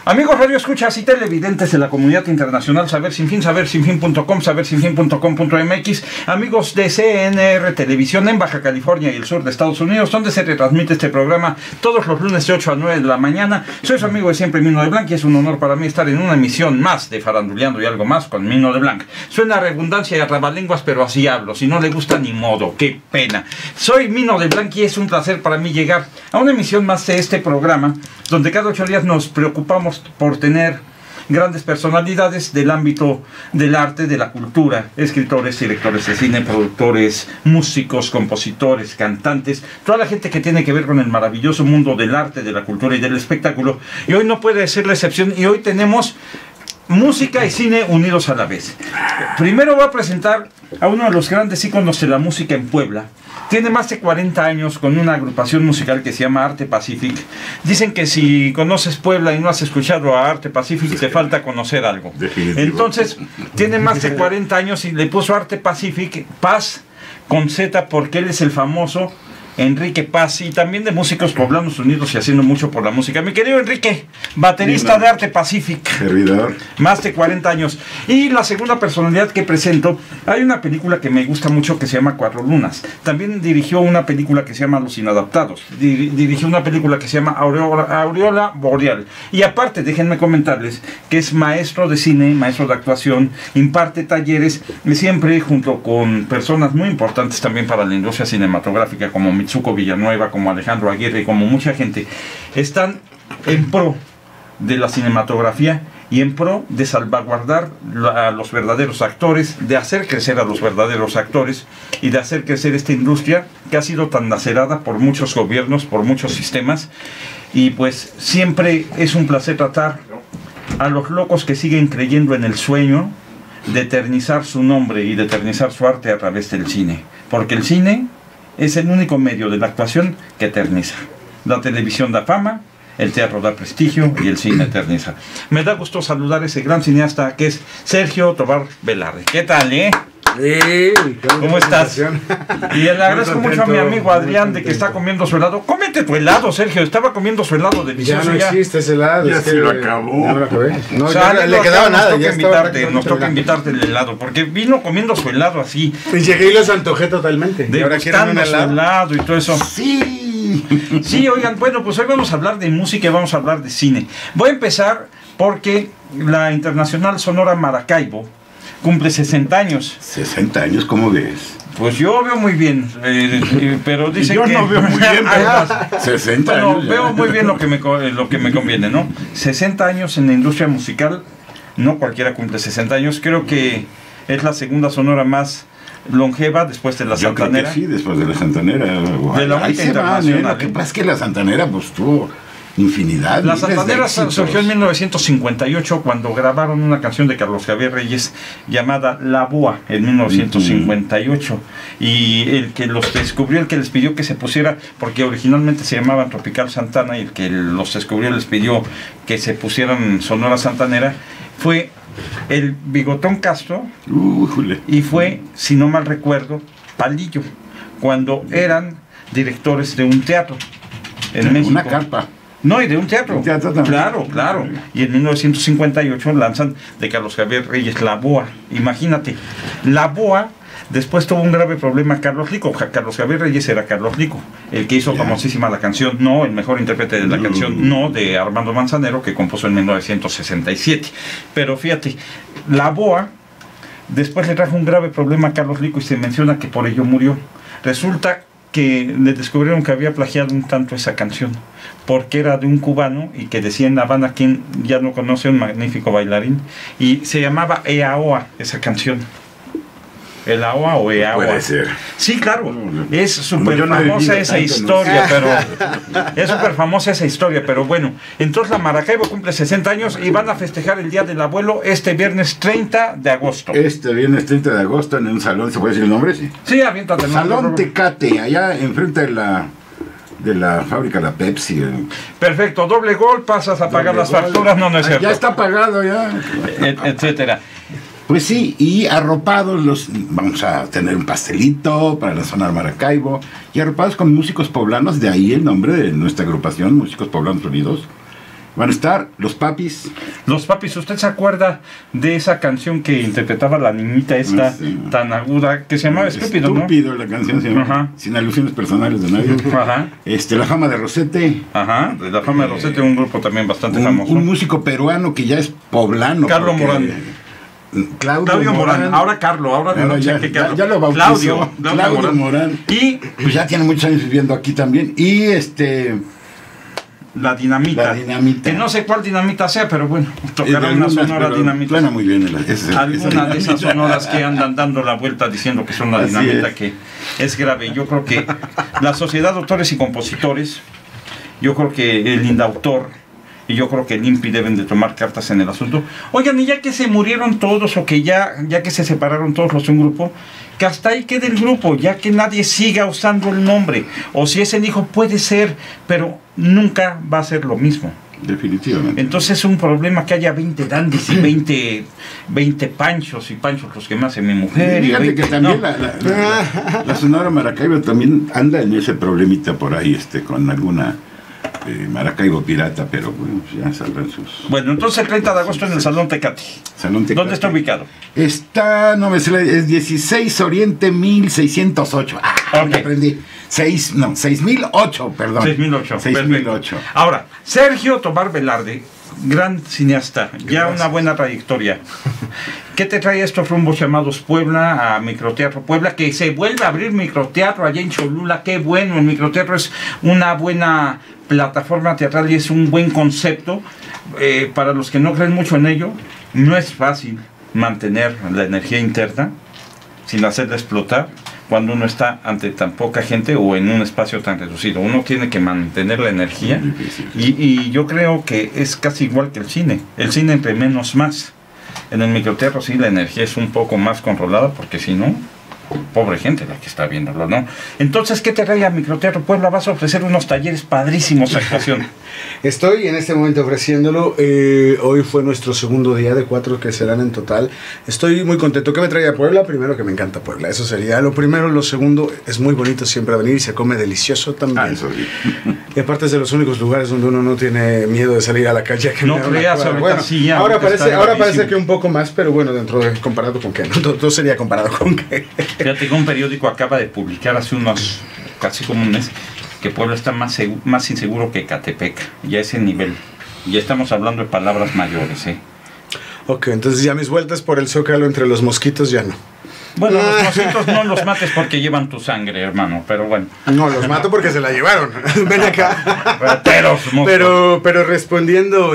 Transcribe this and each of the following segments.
Amigos Radio Escuchas y televidentes de la comunidad internacional Saber Sin Fin, sabersinfin.com, sabersinfin.com.mx, amigos de CNR Televisión en Baja California y el sur de Estados Unidos, donde se retransmite este programa todos los lunes de 8 a 9 de la mañana. Soy su amigo de siempre, Mino de Blanc, y es un honor para mí estar en una emisión más de Faranduleando y Algo Más con Mino de Blanc. Suena a redundancia y a trabalenguas, pero así hablo. Si no le gusta, ni modo, qué pena. Soy Mino de Blanc y es un placer para mí llegar a una emisión más de este programa, donde cada 8 días nos preocupamos por tener grandes personalidades del ámbito del arte, de la cultura, escritores, directores de cine, productores, músicos, compositores, cantantes, toda la gente que tiene que ver con el maravilloso mundo del arte, de la cultura y del espectáculo. Y hoy no puede ser la excepción, y hoy tenemos música y cine unidos a la vez. Primero voy a presentar a uno de los grandes íconos de la música en Puebla. Tiene más de 40 años con una agrupación musical que se llama Arte Pacific. Dicen que si conoces Puebla y no has escuchado a Arte Pacific, te falta conocer algo. Definitivo. Entonces, tiene más de 40 años y le puso Arte Pacific, Paz con Z, porque él es el famoso Enrique Paz, y también de músicos poblanos unidos y haciendo mucho por la música. Mi querido Enrique, baterista de Arte Pacific, servidor, más de 40 años. Y la segunda personalidad que presento, hay una película que me gusta mucho que se llama Cuatro Lunas. También dirigió una película que se llama Los Inadaptados. Dirigió una película que se llama Aureola Boreal. Y aparte, déjenme comentarles que es maestro de cine, maestro de actuación, imparte talleres, siempre junto con personas muy importantes también para la industria cinematográfica, como Mitsuko Villanueva, como Alejandro Aguirre, como mucha gente. Están en pro de la cinematografía y en pro de salvaguardar a los verdaderos actores, de hacer crecer a los verdaderos actores y de hacer crecer esta industria que ha sido tan lacerada por muchos gobiernos, por muchos sistemas. Y pues siempre es un placer tratar a los locos que siguen creyendo en el sueño de eternizar su nombre y de eternizar su arte a través del cine, porque el cine es el único medio de la actuación que eterniza. La televisión da fama, el teatro da prestigio y el cine eterniza. Me da gusto saludar a ese gran cineasta que es Sergio Tobar Velarde. ¿Qué tal, Sí, ¿cómo estás? Y le agradezco mucho a mi amigo Adrián de que está comiendo su helado. Cómete tu helado, Sergio. Estaba comiendo su helado delicioso. Ya no existe ese helado. Ya se lo acabó. No lo acabé. No, o sea, le quedaba nada. Nos toca invitarte el helado, porque vino comiendo su helado así. Y llegué y los antojé totalmente. Degustando su helado y todo eso. Sí. Sí, oigan, bueno, pues hoy vamos a hablar de música y vamos a hablar de cine. Voy a empezar porque la Internacional Sonora Maracaibo cumple 60 años. 60 años, ¿cómo ves? Pues yo veo muy bien, pero dicen yo que... no veo muy bien, pero 60 bueno, años. Veo muy bien lo que me conviene, ¿no? 60 años en la industria musical, no cualquiera cumple 60 años. Creo que es la segunda sonora más longeva después de la Santanera. Yo creo que sí, después de la Santanera. De la única internacional. Lo que pasa es que la Santanera pues tuvo infinidad. La Santanera surgió en 1958 cuando grabaron una canción de Carlos Javier Reyes llamada La Boa en 1958. Y el que los descubrió, el que les pidió que se pusiera, porque originalmente se llamaban Tropical Santana, y el que los descubrió les pidió que se pusieran Sonora Santanera, fue el Bigotón Castro. Y fue, si no mal recuerdo, Palillo, cuando eran directores de un teatro en México. Una carpa. No, y de un teatro. Claro. Y en 1958 lanzan de Carlos Javier Reyes La Boa. Imagínate, La Boa. Después tuvo un grave problema Carlos Lico. Carlos Javier Reyes era Carlos Lico, el que hizo famosísima la canción No, el mejor intérprete de la canción No, de Armando Manzanero, que compuso en 1967. Pero fíjate, La Boa después le trajo un grave problema a Carlos Lico y se menciona que por ello murió. Resulta que le descubrieron que había plagiado un tanto esa canción, porque era de un cubano y que decía en La Habana, quien ya no conoce, un magnífico bailarín, y se llamaba Eaoa esa canción. ¿El agua o Eaoa? Puede ser. Sí, claro. Es súper famosa esa historia, pero... Es súper famosa esa historia, pero bueno. Entonces la Maracaibo cumple 60 años y van a festejar el Día del Abuelo este viernes 30 de agosto. Este viernes 30 de agosto en un salón, ¿se puede decir el nombre? Sí, aviéntate el nombre. Salón Tecate, allá enfrente de la fábrica de la Pepsi. Perfecto, doble gol, pasas a pagar las facturas, no es cierto. Ya está pagado, ya. Etcétera. Pues sí, y arropados vamos a tener un pastelito para la zona de Maracaibo, y arropados con músicos poblanos, de ahí el nombre de nuestra agrupación, Músicos Poblanos Unidos, Van a estar Los Papis. Los Papis, ¿usted se acuerda de esa canción que interpretaba la niñita esta tan aguda, que se llamaba Estúpido, ¿no? Estúpido, la canción se llama, sin alusiones personales de nadie. Ajá. La Fama de Rosete. Ajá, de La Fama de Rosete, un grupo también bastante famoso. Un músico peruano que ya es poblano. Carlos Morán. Claudio Morán. Ahora Carlos, ahora de noche ya, que Carlos. ya lo bautizó. Claudio Morán. Y pues ya tiene muchos años viviendo aquí también. Y La Dinamita. Que no sé cuál dinamita sea, pero bueno, tocará una sonora dinamita. Suena muy bien. Alguna de esas sonoras que andan dando la vuelta diciendo que son la dinamita, que es grave. Yo creo que la Sociedad de Autores y Compositores, yo creo que el Indautor y yo creo que el INPI deben de tomar cartas en el asunto. Oigan, y ya que se murieron todos o que ya que se separaron todos los de un grupo, que hasta ahí quede el grupo, ya que nadie siga usando el nombre. O si es el hijo, puede ser, pero nunca va a ser lo mismo. Definitivamente. Entonces es un problema que haya 20 dandies y 20 panchos, y panchos los que me hace mi mujer. Fíjate que también la Sonora Maracaibo también anda en ese problemita por ahí, con alguna Maracaibo pirata, pero bueno, ya saldrán sus... Bueno, entonces el 30 de agosto en el Salón Tecate. ¿Dónde está ubicado? No me sé, es 16 Oriente 1608. Okay. Me aprendí. 6008, perdón. 6008. Ahora, Sergio Tobar Velarde, gran cineasta, ya una buena trayectoria. ¿Qué te trae a estos rumbos llamados Puebla, a Microteatro Puebla, que se vuelve a abrir microteatro allá en Cholula? Qué bueno, el microteatro es una buena plataforma teatral y es un buen concepto. Para los que no creen mucho en ello, no es fácil mantener la energía interna sin hacerla explotar cuando uno está ante tan poca gente o en un espacio tan reducido. Uno tiene que mantener la energía y yo creo que es casi igual que el cine. El cine entre menos más. En el microteatro sí la energía es un poco más controlada, porque si no, pobre gente la que está viéndolo, ¿no? Entonces, ¿qué te trae a Microteatro Puebla? Vas a ofrecer unos talleres padrísimos de actuación. Estoy en este momento ofreciéndolo. Hoy fue nuestro segundo día de 4 que serán en total. Estoy muy contento. ¿Qué me trae a Puebla? Primero, que me encanta Puebla. Eso sería lo primero. Lo segundo, es muy bonito siempre venir y se come delicioso también. Eso sí. Y aparte es de los únicos lugares donde uno no tiene miedo de salir a la calle. Que no creas, bueno, sí, ahora parece que un poco más, pero bueno, comparado con qué. No, todo sería comparado con qué. Fíjate que un periódico acaba de publicar hace unos, casi como un mes, que Puebla está más inseguro que Ecatepec, ya ese nivel. Ya estamos hablando de palabras mayores, Ok, entonces ya mis vueltas por el Zócalo entre los mosquitos ya no. Bueno, los mosquitos no los mates porque llevan tu sangre, hermano, pero bueno. No, los mato porque se la llevaron. Ven acá. Pero respondiendo,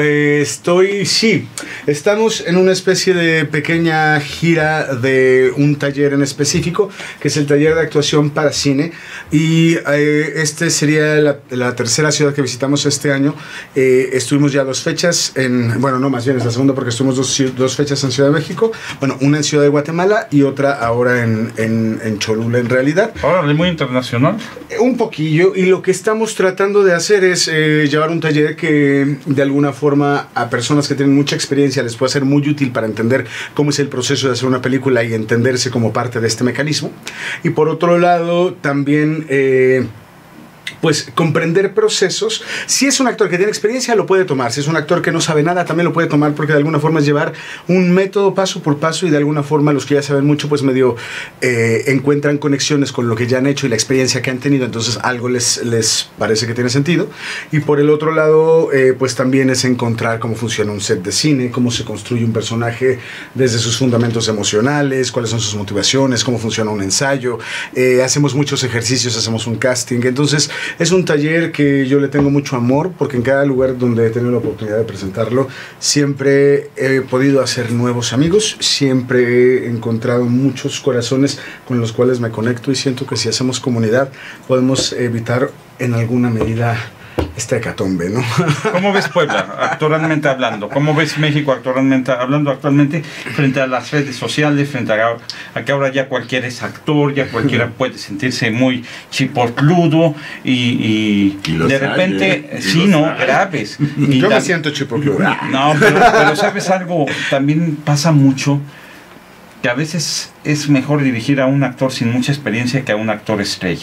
estamos en una especie de pequeña gira de un taller en específico, que es el taller de actuación para cine, y este sería la tercera ciudad que visitamos este año. Estuvimos ya 2 fechas más bien es la segunda, porque estuvimos dos fechas en Ciudad de México, una en Ciudad de Guatemala y otra ahora en Cholula, en realidad. Órale, muy internacional. Un poquillo, y lo que estamos tratando de hacer es llevar un taller que de alguna forma a personas que tienen mucha experiencia les puede ser muy útil para entender cómo es el proceso de hacer una película y entenderse como parte de este mecanismo. Y por otro lado, también comprender procesos. Si es un actor que tiene experiencia, lo puede tomar. Si es un actor que no sabe nada, también lo puede tomar, porque de alguna forma es llevar un método paso por paso, y de alguna forma los que ya saben mucho, pues medio encuentran conexiones con lo que ya han hecho y la experiencia que han tenido, entonces algo les parece que tiene sentido. Y por el otro lado, pues también es encontrar cómo funciona un set de cine, cómo se construye un personaje desde sus fundamentos emocionales, cuáles son sus motivaciones, cómo funciona un ensayo. Hacemos muchos ejercicios, hacemos un casting. Entonces es un taller que yo le tengo mucho amor, porque en cada lugar donde he tenido la oportunidad de presentarlo, siempre he podido hacer nuevos amigos, siempre he encontrado muchos corazones con los cuales me conecto, y siento que si hacemos comunidad podemos evitar en alguna medida esta hecatombe, ¿no? ¿Cómo ves Puebla, actualmente hablando? ¿Cómo ves México actualmente frente a las redes sociales, frente a que ahora ya cualquiera es actor, ya cualquiera puede sentirse muy chipotludo y de repente, graves. Yo me siento chipotludo. No, pero ¿sabes algo? También pasa mucho que a veces es mejor dirigir a un actor sin mucha experiencia que a un actor estrella.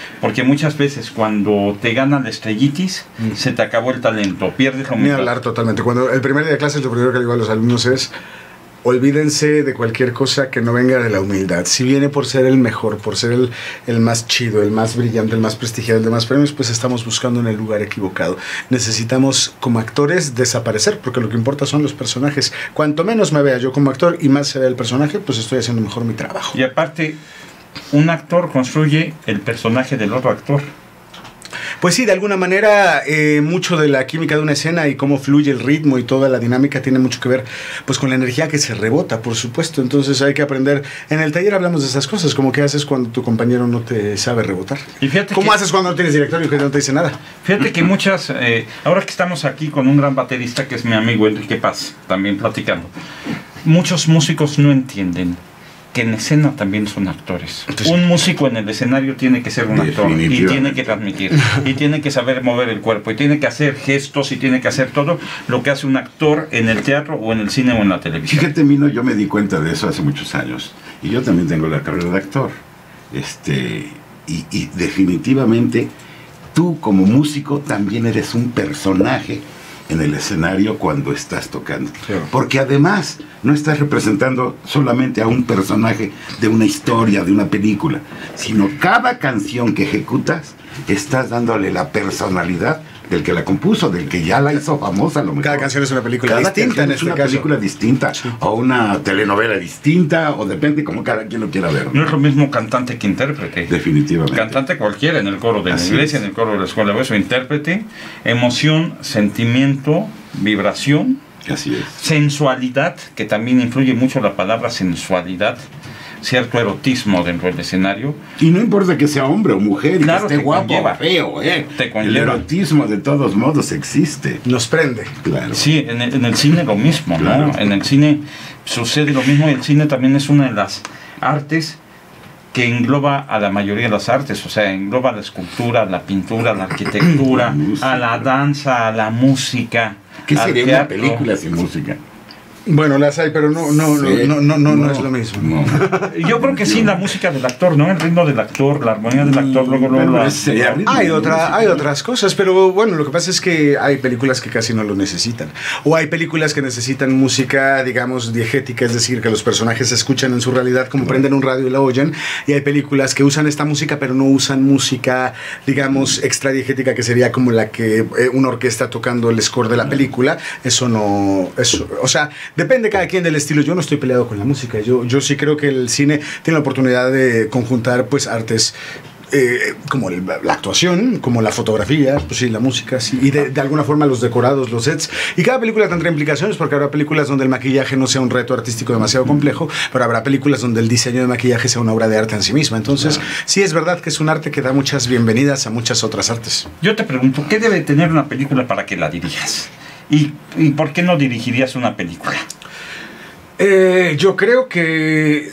porque muchas veces cuando te gana la estrellitis, se te acabó el talento, pierdes la Ni humildad. hablar totalmente. Cuando el primer día de clase, lo primero que le digo a los alumnos es: olvídense de cualquier cosa que no venga de la humildad. Si viene por ser el mejor, por ser el más chido, el más brillante, el más prestigiado, el de más premios, pues estamos buscando en el lugar equivocado. Necesitamos, como actores, desaparecer, porque lo que importa son los personajes. Cuanto menos me vea yo como actor y más se vea el personaje, pues estoy haciendo mejor mi trabajo. Y aparte, un actor construye el personaje del otro actor. Pues sí, de alguna manera, mucho de la química de una escena y cómo fluye el ritmo y toda la dinámica tiene mucho que ver pues con la energía que se rebota, por supuesto. Entonces hay que aprender. En el taller hablamos de esas cosas, como qué haces cuando tu compañero no te sabe rebotar. Y fíjate ¿Cómo que- haces cuando no tienes directorio y que no te dice nada? Fíjate que muchas, ahora que estamos aquí con un gran baterista que es mi amigo Enrique Paz, también platicando, muchos músicos no entienden que en escena también son actores. Un músico en el escenario tiene que ser un actor y Definitivamente. tiene que transmitir y tiene que saber mover el cuerpo y tiene que hacer gestos y tiene que hacer todo lo que hace un actor en el teatro o en el cine o en la televisión. Fíjate, Mino, yo me di cuenta de eso hace muchos años. Y yo también tengo la carrera de actor. Y definitivamente, tú como músico también eres un personaje en el escenario cuando estás tocando. Claro. Porque además no estás representando solamente a un personaje de una historia, de una película, sino cada canción que ejecutas estás dándole la personalidad del que la compuso, del que ya la hizo famosa a lo mejor. Cada canción es una película Cada distinta canción en es este una caso. película distinta, o una telenovela distinta, o depende como cada quien lo quiera ver. No es lo mismo cantante que intérprete. Definitivamente. Cantante cualquiera, en el coro de la Así iglesia, es. en el coro de la escuela, o eso, intérprete, emoción, sentimiento, vibración, Así es. sensualidad, que también influye mucho la palabra sensualidad, cierto erotismo dentro del escenario. Y no importa que sea hombre o mujer, y Claro, que te esté guapo conlleva. o feo, Te El conlleva. erotismo de todos modos existe. Nos prende. Claro. Sí, en el cine lo mismo, ¿no? Claro. En el cine sucede lo mismo, el cine también es una de las artes que engloba a la mayoría de las artes, o sea, engloba la escultura, la pintura, la arquitectura, La música. a la danza, a la música. ¿Qué al sería una teatro. película sin música? Bueno, las hay, pero no es lo mismo. No. Yo creo que sí, la música del actor, ¿no? El ritmo del actor, la armonía del actor, luego Bueno, la... ese sería ritmo Hay de música. otras cosas, pero bueno, lo que pasa es que hay películas que casi no lo necesitan. O hay películas que necesitan música, digamos, diegética, es decir, que los personajes se escuchan en su realidad como prenden un radio y la oyen. Y hay películas que usan esta música, pero no usan música, digamos, extra diegética, que sería como la que una orquesta tocando el score de la película. Eso no... o sea, depende cada quien del estilo. Yo no estoy peleado con la música. Yo sí creo que el cine tiene la oportunidad de conjuntar pues artes como la actuación, como la fotografía, pues sí, la música, sí, y de alguna forma los decorados, los sets. Y cada película tendrá implicaciones, porque habrá películas donde el maquillaje no sea un reto artístico demasiado complejo, pero habrá películas donde el diseño de maquillaje sea una obra de arte en sí misma. Entonces, sí es verdad que es un arte que da muchas bienvenidas a muchas otras artes. Yo te pregunto, ¿qué debe tener una película para que la dirijas? ¿Y por qué no dirigirías una película? Yo creo que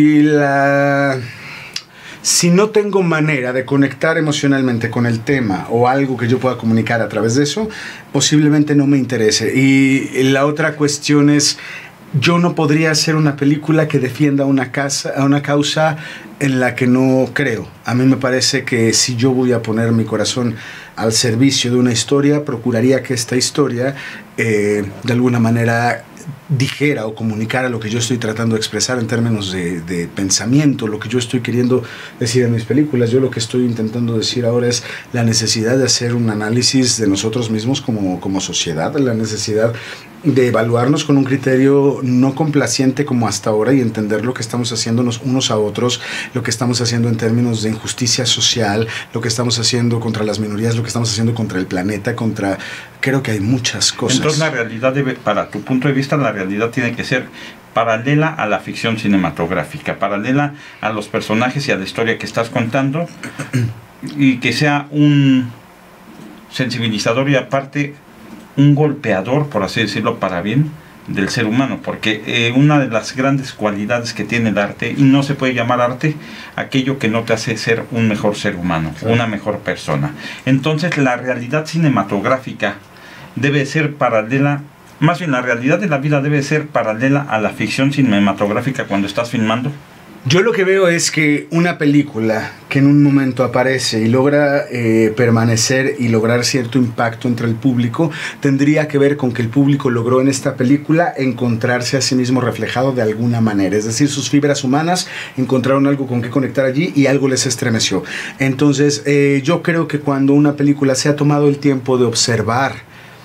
si no tengo manera de conectar emocionalmente con el tema o algo que yo pueda comunicar a través de eso, posiblemente no me interese. Y la otra cuestión es, yo no podría hacer una película que defienda una causa en la que no creo. A mí me parece que si yo voy a poner mi corazón al servicio de una historia, procuraría que esta historia de alguna manera dijera o comunicara lo que yo estoy tratando de expresar en términos de pensamiento, lo que yo estoy queriendo decir en mis películas. Yo lo que estoy intentando decir ahora es la necesidad de hacer un análisis de nosotros mismos como sociedad, la necesidad de evaluarnos con un criterio no complaciente como hasta ahora y entender lo que estamos haciéndonos unos a otros, lo que estamos haciendo en términos de injusticia social, lo que estamos haciendo contra las minorías, lo que estamos haciendo contra el planeta, creo que hay muchas cosas. Entonces la realidad para tu punto de vista, la realidad tiene que ser paralela a la ficción cinematográfica, paralela a los personajes y a la historia que estás contando, y que sea un sensibilizador y aparte un golpeador, por así decirlo, para bien del ser humano, porque una de las grandes cualidades que tiene el arte, y no se puede llamar arte aquello que no te hace ser un mejor ser humano, claro, una mejor persona. Entonces la realidad cinematográfica debe ser paralela, más bien la realidad de la vida debe ser paralela a la ficción cinematográfica cuando estás filmando. Yo lo que veo es que una película que en un momento aparece y logra permanecer y lograr cierto impacto entre el público, tendría que ver con que el público logró en esta película encontrarse a sí mismo reflejado de alguna manera. Es decir, sus fibras humanas encontraron algo con que conectar allí y algo les estremeció. Entonces, yo creo que cuando una película se ha tomado el tiempo de observar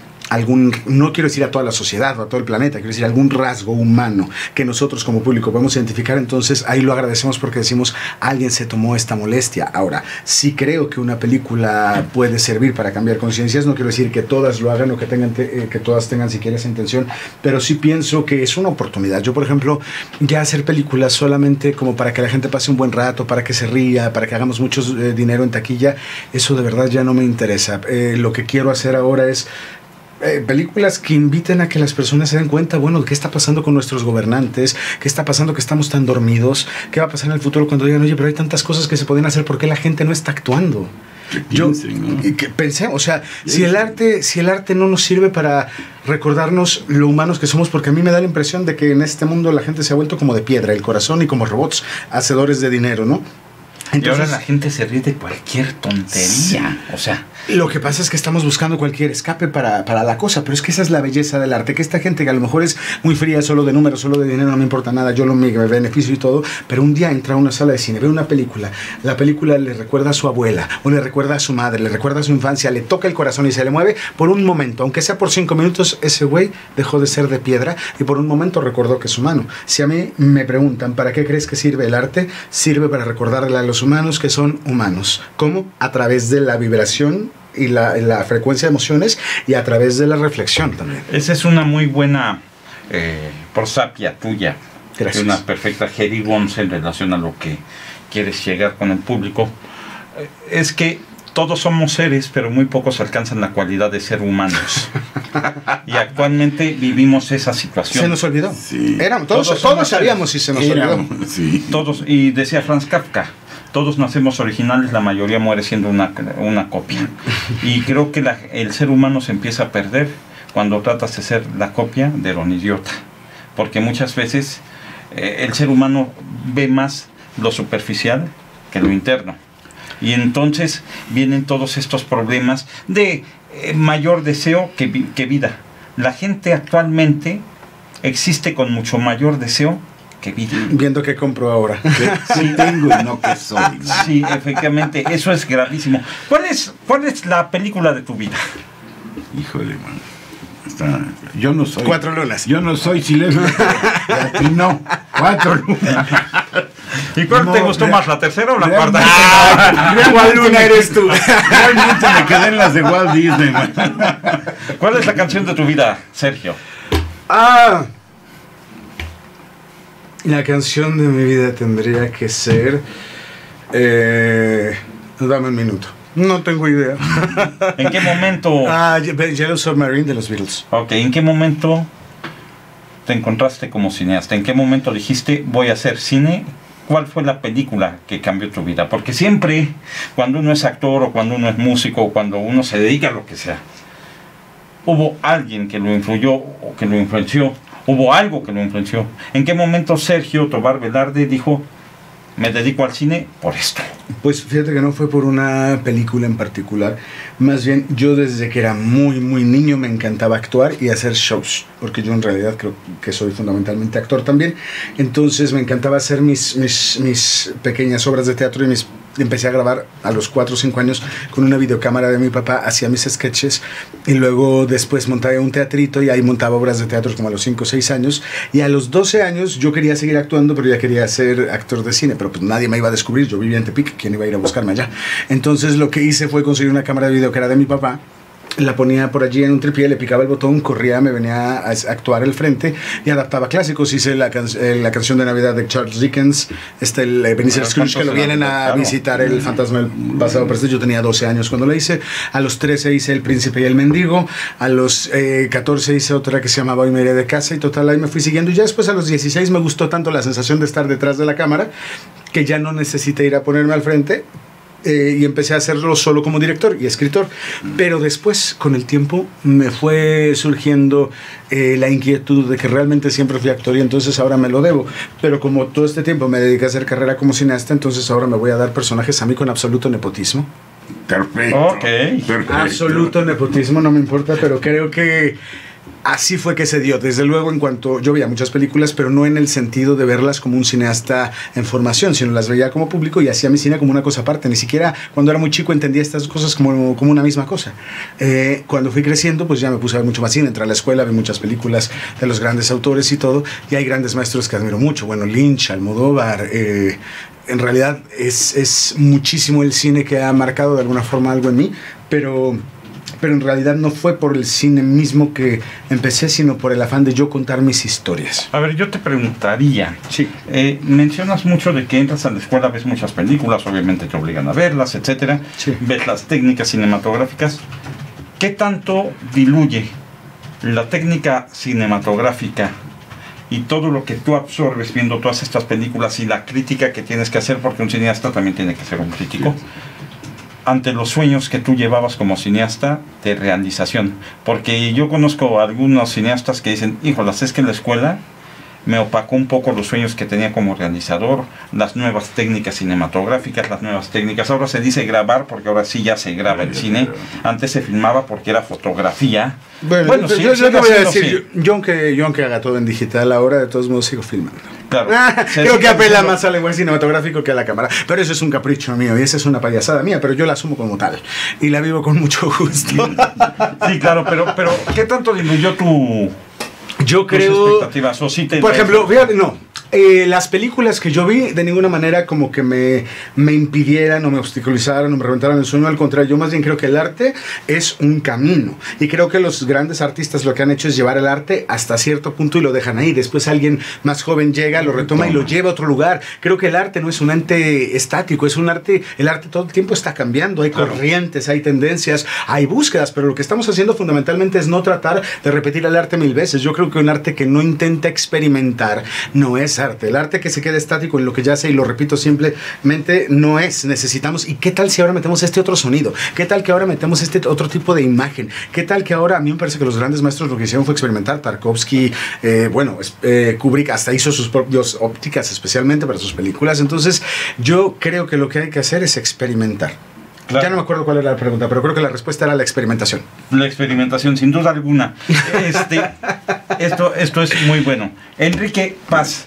no quiero decir a toda la sociedad o a todo el planeta, quiero decir algún rasgo humano que nosotros como público podemos identificar, entonces ahí lo agradecemos porque decimos, alguien se tomó esta molestia. Ahora, sí creo que una película puede servir para cambiar conciencias, no quiero decir que todas lo hagan o que todas tengan siquiera esa intención, pero sí pienso que es una oportunidad. Yo, por ejemplo, ya hacer películas solamente como para que la gente pase un buen rato, para que se ría, para que hagamos mucho dinero en taquilla, eso de verdad ya no me interesa. Lo que quiero hacer ahora es películas que inviten a que las personas se den cuenta, bueno, qué está pasando con nuestros gobernantes, qué está pasando que estamos tan dormidos, qué va a pasar en el futuro cuando digan, oye, pero hay tantas cosas que se pueden hacer, ¿por qué la gente no está actuando? Que pensé, o sea, si el arte no nos sirve para recordarnos lo humanos que somos, porque a mí me da la impresión de que en este mundo la gente se ha vuelto como de piedra, el corazón, y como robots, hacedores de dinero, ¿no? Entonces, y ahora la gente se ríe de cualquier tontería. Sí. O sea, lo que pasa es que estamos buscando cualquier escape para la cosa, pero es que esa es la belleza del arte, que esta gente que a lo mejor es muy fría, solo de números, solo de dinero, no me importa nada, yo me beneficio y todo, pero un día entra a una sala de cine, ve una película, la película le recuerda a su abuela, o le recuerda a su madre, le recuerda a su infancia, le toca el corazón y se le mueve por un momento, aunque sea por 5 minutos, ese güey dejó de ser de piedra y por un momento recordó que es humano. Si a mí me preguntan, ¿para qué crees que sirve el arte? Sirve para recordarle a los humanos que son humanos. ¿Cómo? A través de la vibración y la frecuencia de emociones y a través de la reflexión también. Esa es una muy buena prosapia tuya. Gracias. Una perfecta jerigonza en relación a lo que quieres llegar con el público. Es que todos somos seres, pero muy pocos alcanzan la cualidad de ser humanos. Y actualmente vivimos esa situación. Se nos olvidó. Sí. Todos sabíamos y se nos olvidó. Sí. Todos, y decía Franz Kafka, todos nacemos originales, la mayoría muere siendo una copia. Y creo que el ser humano se empieza a perder cuando tratas de ser la copia de un idiota. Porque muchas veces el ser humano ve más lo superficial que lo interno. Y entonces vienen todos estos problemas de mayor deseo que vida. La gente actualmente existe con mucho mayor deseo que vida. Viendo qué compro ahora. Sí tengo y no que soy. ¿No? Sí, efectivamente, eso es gravísimo. ¿Cuál es la película de tu vida? Híjole, man. Yo no soy. 4 lunas. Yo no soy chileno. No, 4 lunas. ¿Y cuál te gustó más, la tercera o la cuarta? ¿Cuál luna eres tú? Realmente me quedé en las de Walt Disney, man. ¿Cuál es la canción de tu vida, Sergio? La canción de mi vida tendría que ser dame un minuto. No tengo idea. ¿En qué momento? Yellow Submarine de los Beatles. Ok, ¿en qué momento te encontraste como cineasta? ¿En qué momento dijiste voy a hacer cine? ¿Cuál fue la película que cambió tu vida? Porque siempre, cuando uno es actor o cuando uno es músico o cuando uno se dedica a lo que sea, hubo alguien que lo influyó o que lo influenció, hubo algo que lo influenció. ¿En qué momento Sergio Tobar Velarde dijo me dedico al cine por esto? Pues fíjate que no fue por una película en particular, más bien yo desde que era muy niño me encantaba actuar y hacer shows, porque yo en realidad creo que soy fundamentalmente actor también, entonces me encantaba hacer mis pequeñas obras de teatro y empecé a grabar a los 4 o 5 años con una videocámara de mi papá, hacía mis sketches y luego después montaba un teatrito y ahí montaba obras de teatro como a los 5 o 6 años y a los 12 años yo quería seguir actuando, pero ya quería ser actor de cine, pero pues nadie me iba a descubrir, yo vivía en Tepic, ¿quién iba a ir a buscarme allá? Entonces lo que hice fue conseguir una cámara de video que era de mi papá, la ponía por allí en un tripié, le picaba el botón, corría, me venía a actuar al frente y adaptaba clásicos. Hice la canción de Navidad de Charles Dickens, el Ebenezer Scrooge, que lo vienen a visitar el fantasma del pasado presente. Yo tenía 12 años cuando la hice. A los 13 hice El Príncipe y el Mendigo. A los 14 hice otra que se llamaba Hoy me iré de casa y total ahí me fui siguiendo. Y ya después a los 16 me gustó tanto la sensación de estar detrás de la cámara que ya no necesité ir a ponerme al frente. y empecé a hacerlo solo como director y escritor. Pero después, con el tiempo, me fue surgiendo la inquietud de que realmente siempre fui actor y entonces ahora me lo debo. Pero como todo este tiempo me dediqué a hacer carrera como cineasta, entonces ahora me voy a dar personajes a mí con absoluto nepotismo. Perfecto. Ok. Perfecto. Absoluto nepotismo, no me importa, pero creo que así fue que se dio. Desde luego, en cuanto yo veía muchas películas, pero no en el sentido de verlas como un cineasta en formación, sino las veía como público y hacía mi cine como una cosa aparte. Ni siquiera cuando era muy chico entendía estas cosas como una misma cosa. Cuando fui creciendo, pues ya me puse a ver mucho más cine. Entré a la escuela, vi muchas películas de los grandes autores y todo, y hay grandes maestros que admiro mucho. Bueno, Lynch, Almodóvar. En realidad es muchísimo el cine que ha marcado de alguna forma algo en mí, pero en realidad no fue por el cine mismo que empecé, sino por el afán de yo contar mis historias. A ver, yo te preguntaría, Sí. mencionas mucho de que entras a la escuela, ves muchas películas, obviamente te obligan a verlas, etcétera, Sí. ves las técnicas cinematográficas. ¿Qué tanto diluye la técnica cinematográfica y todo lo que tú absorbes viendo todas estas películas y la crítica que tienes que hacer, porque un cineasta también tiene que ser un crítico, ante los sueños que tú llevabas como cineasta de realización? Porque yo conozco a algunos cineastas que dicen, híjolas, es que en la escuela me opacó un poco los sueños que tenía como realizador, las nuevas técnicas cinematográficas, las nuevas técnicas. Ahora se dice grabar porque ahora sí ya se graba el cine. Antes se filmaba porque era fotografía. Bueno, sí, yo sigue te voy a siendo decir, así. yo aunque haga todo en digital ahora, de todos modos sigo filmando. Claro. Se Creo sigue que apela haciendo- más al lenguaje cinematográfico que a la cámara. Pero eso es un capricho mío y esa es una payasada mía, pero yo la asumo como tal. Y la vivo con mucho gusto. Sí, claro, pero ¿qué tanto diluyó Yo tus creo... expectativas? ¿O sí te Por ejemplo, fíjate, no. Las películas que yo vi de ninguna manera como que me impidieran o me obstaculizaran o me reventaran el sueño. Al contrario, yo más bien creo que el arte es un camino. Y creo que los grandes artistas lo que han hecho es llevar el arte hasta cierto punto y lo dejan ahí. Después alguien más joven llega, lo retoma y lo lleva a otro lugar. Creo que el arte no es un ente estático, es un arte... El arte todo el tiempo está cambiando. Hay corrientes, hay tendencias, hay búsquedas. Pero lo que estamos haciendo fundamentalmente es no tratar de repetir el arte 1000 veces. Yo creo que un arte que no intenta experimentar no es arte. El arte que se queda estático en lo que ya sé, y lo repito simplemente, no es. Necesitamos, ¿y qué tal si ahora metemos este otro sonido? ¿Qué tal que ahora metemos este otro tipo de imagen? ¿Qué tal que ahora, a mí me parece que los grandes maestros lo que hicieron fue experimentar? Tarkovsky, Kubrick hasta hizo sus propias ópticas especialmente para sus películas. Entonces yo creo que lo que hay que hacer es experimentar. Claro. Ya no me acuerdo cuál era la pregunta, pero creo que la respuesta era la experimentación. La experimentación, sin duda alguna. Esto es muy bueno. Enrique Paz,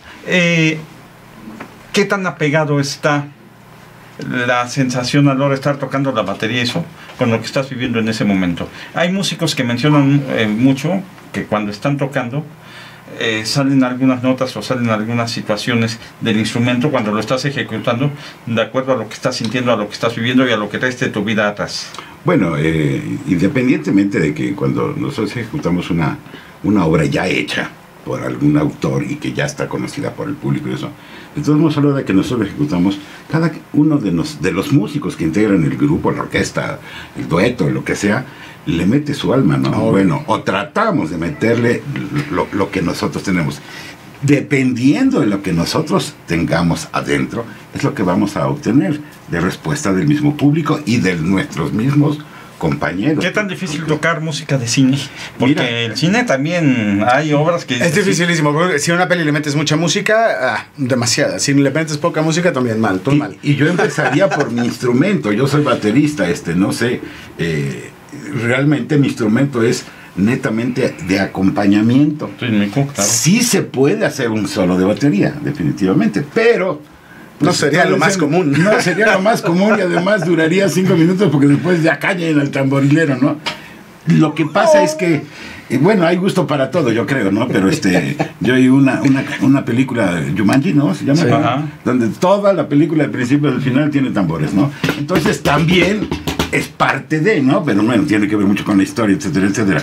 ¿qué tan apegado está la sensación a la hora de estar tocando la batería, eso, con lo que estás viviendo en ese momento? Hay músicos que mencionan mucho que cuando están tocando salen algunas notas o salen algunas situaciones del instrumento cuando lo estás ejecutando de acuerdo a lo que estás sintiendo, a lo que estás viviendo y a lo que traes de tu vida atrás. Bueno, independientemente de que cuando nosotros ejecutamos una obra ya hecha por algún autor y que ya está conocida por el público y eso, entonces a la hora de que nosotros ejecutamos, cada uno de los músicos que integran el grupo, la orquesta, el dueto, lo que sea, le mete su alma, ¿no? Bueno, o tratamos de meterle lo que nosotros tenemos. Dependiendo de lo que nosotros tengamos adentro, es lo que vamos a obtener de respuesta del mismo público y de nuestros mismos compañeros. ¿Qué tan difícil tocar música de cine? Porque Mira, el cine también hay obras que... Es dificilísimo, porque si a una peli le metes mucha música, demasiada. Si le metes poca música, también mal, todo mal. Y yo empezaría por mi instrumento. Yo soy baterista, no sé. Realmente mi instrumento es netamente de acompañamiento. Claro. Sí se puede hacer un solo de batería, definitivamente, pero... No sería lo más común. No sería lo más común y además duraría 5 minutos porque después ya callen al tamborilero, ¿no? Lo que pasa es que, bueno, hay gusto para todo, yo creo, ¿no? Pero yo vi una película, Jumanji, ¿no? Se llama, Sí. ¿no? Donde toda la película, del principio al final, tiene tambores, ¿no? Entonces también es parte de, ¿no? Pero bueno, tiene que ver mucho con la historia, etcétera, etcétera.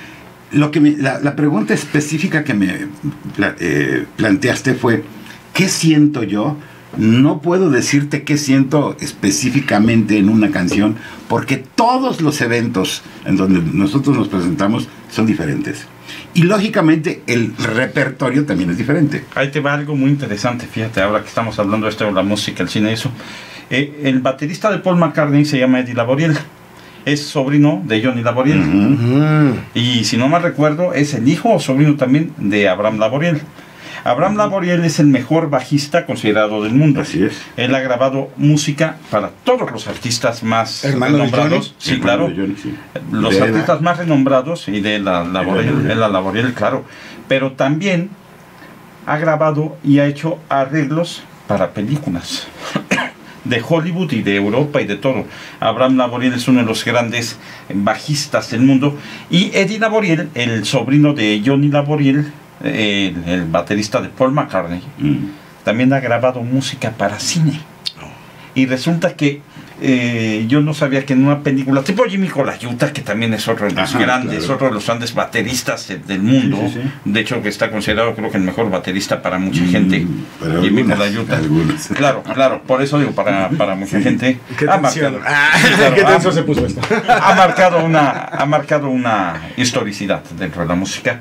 La pregunta específica que me planteaste fue, ¿qué siento yo? No puedo decirte qué siento específicamente en una canción, porque todos los eventos en donde nosotros nos presentamos son diferentes. Y lógicamente el repertorio también es diferente. Ahí te va algo muy interesante, fíjate, ahora que estamos hablando de esto de la música, el cine, eso. El baterista de Paul McCartney se llama Eddie Laboriel. Es sobrino de Johnny Laboriel. Y si no mal recuerdo, es el hijo o sobrino también de Abraham Laboriel. Abraham Laboriel es el mejor bajista considerado del mundo. Así es. Él ha grabado música para todos los artistas más Hermano renombrados. Sí, Hermano claro. de Johnny, sí. Los De artistas más renombrados y de la Laboriel, claro. Pero también ha grabado y ha hecho arreglos para películas de Hollywood y de Europa y de todo. Abraham Laboriel es uno de los grandes bajistas del mundo. Y Eddie Laboriel, el sobrino de Johnny Laboriel, el baterista de Paul McCartney, también ha grabado música para cine. Y resulta que yo no sabía que en una película tipo Jimmy Colaiuta, que también es otro de los grandes, claro. otro de los grandes bateristas del mundo, Sí. de hecho que está considerado creo que el mejor baterista para mucha gente, Para Jimmy algunas, Colaiuta. algunas. Claro, por eso digo para mucha gente. Qué Ha tensión. marcado- claro, Qué tenso se puso esto. ha marcado una historicidad dentro de la música.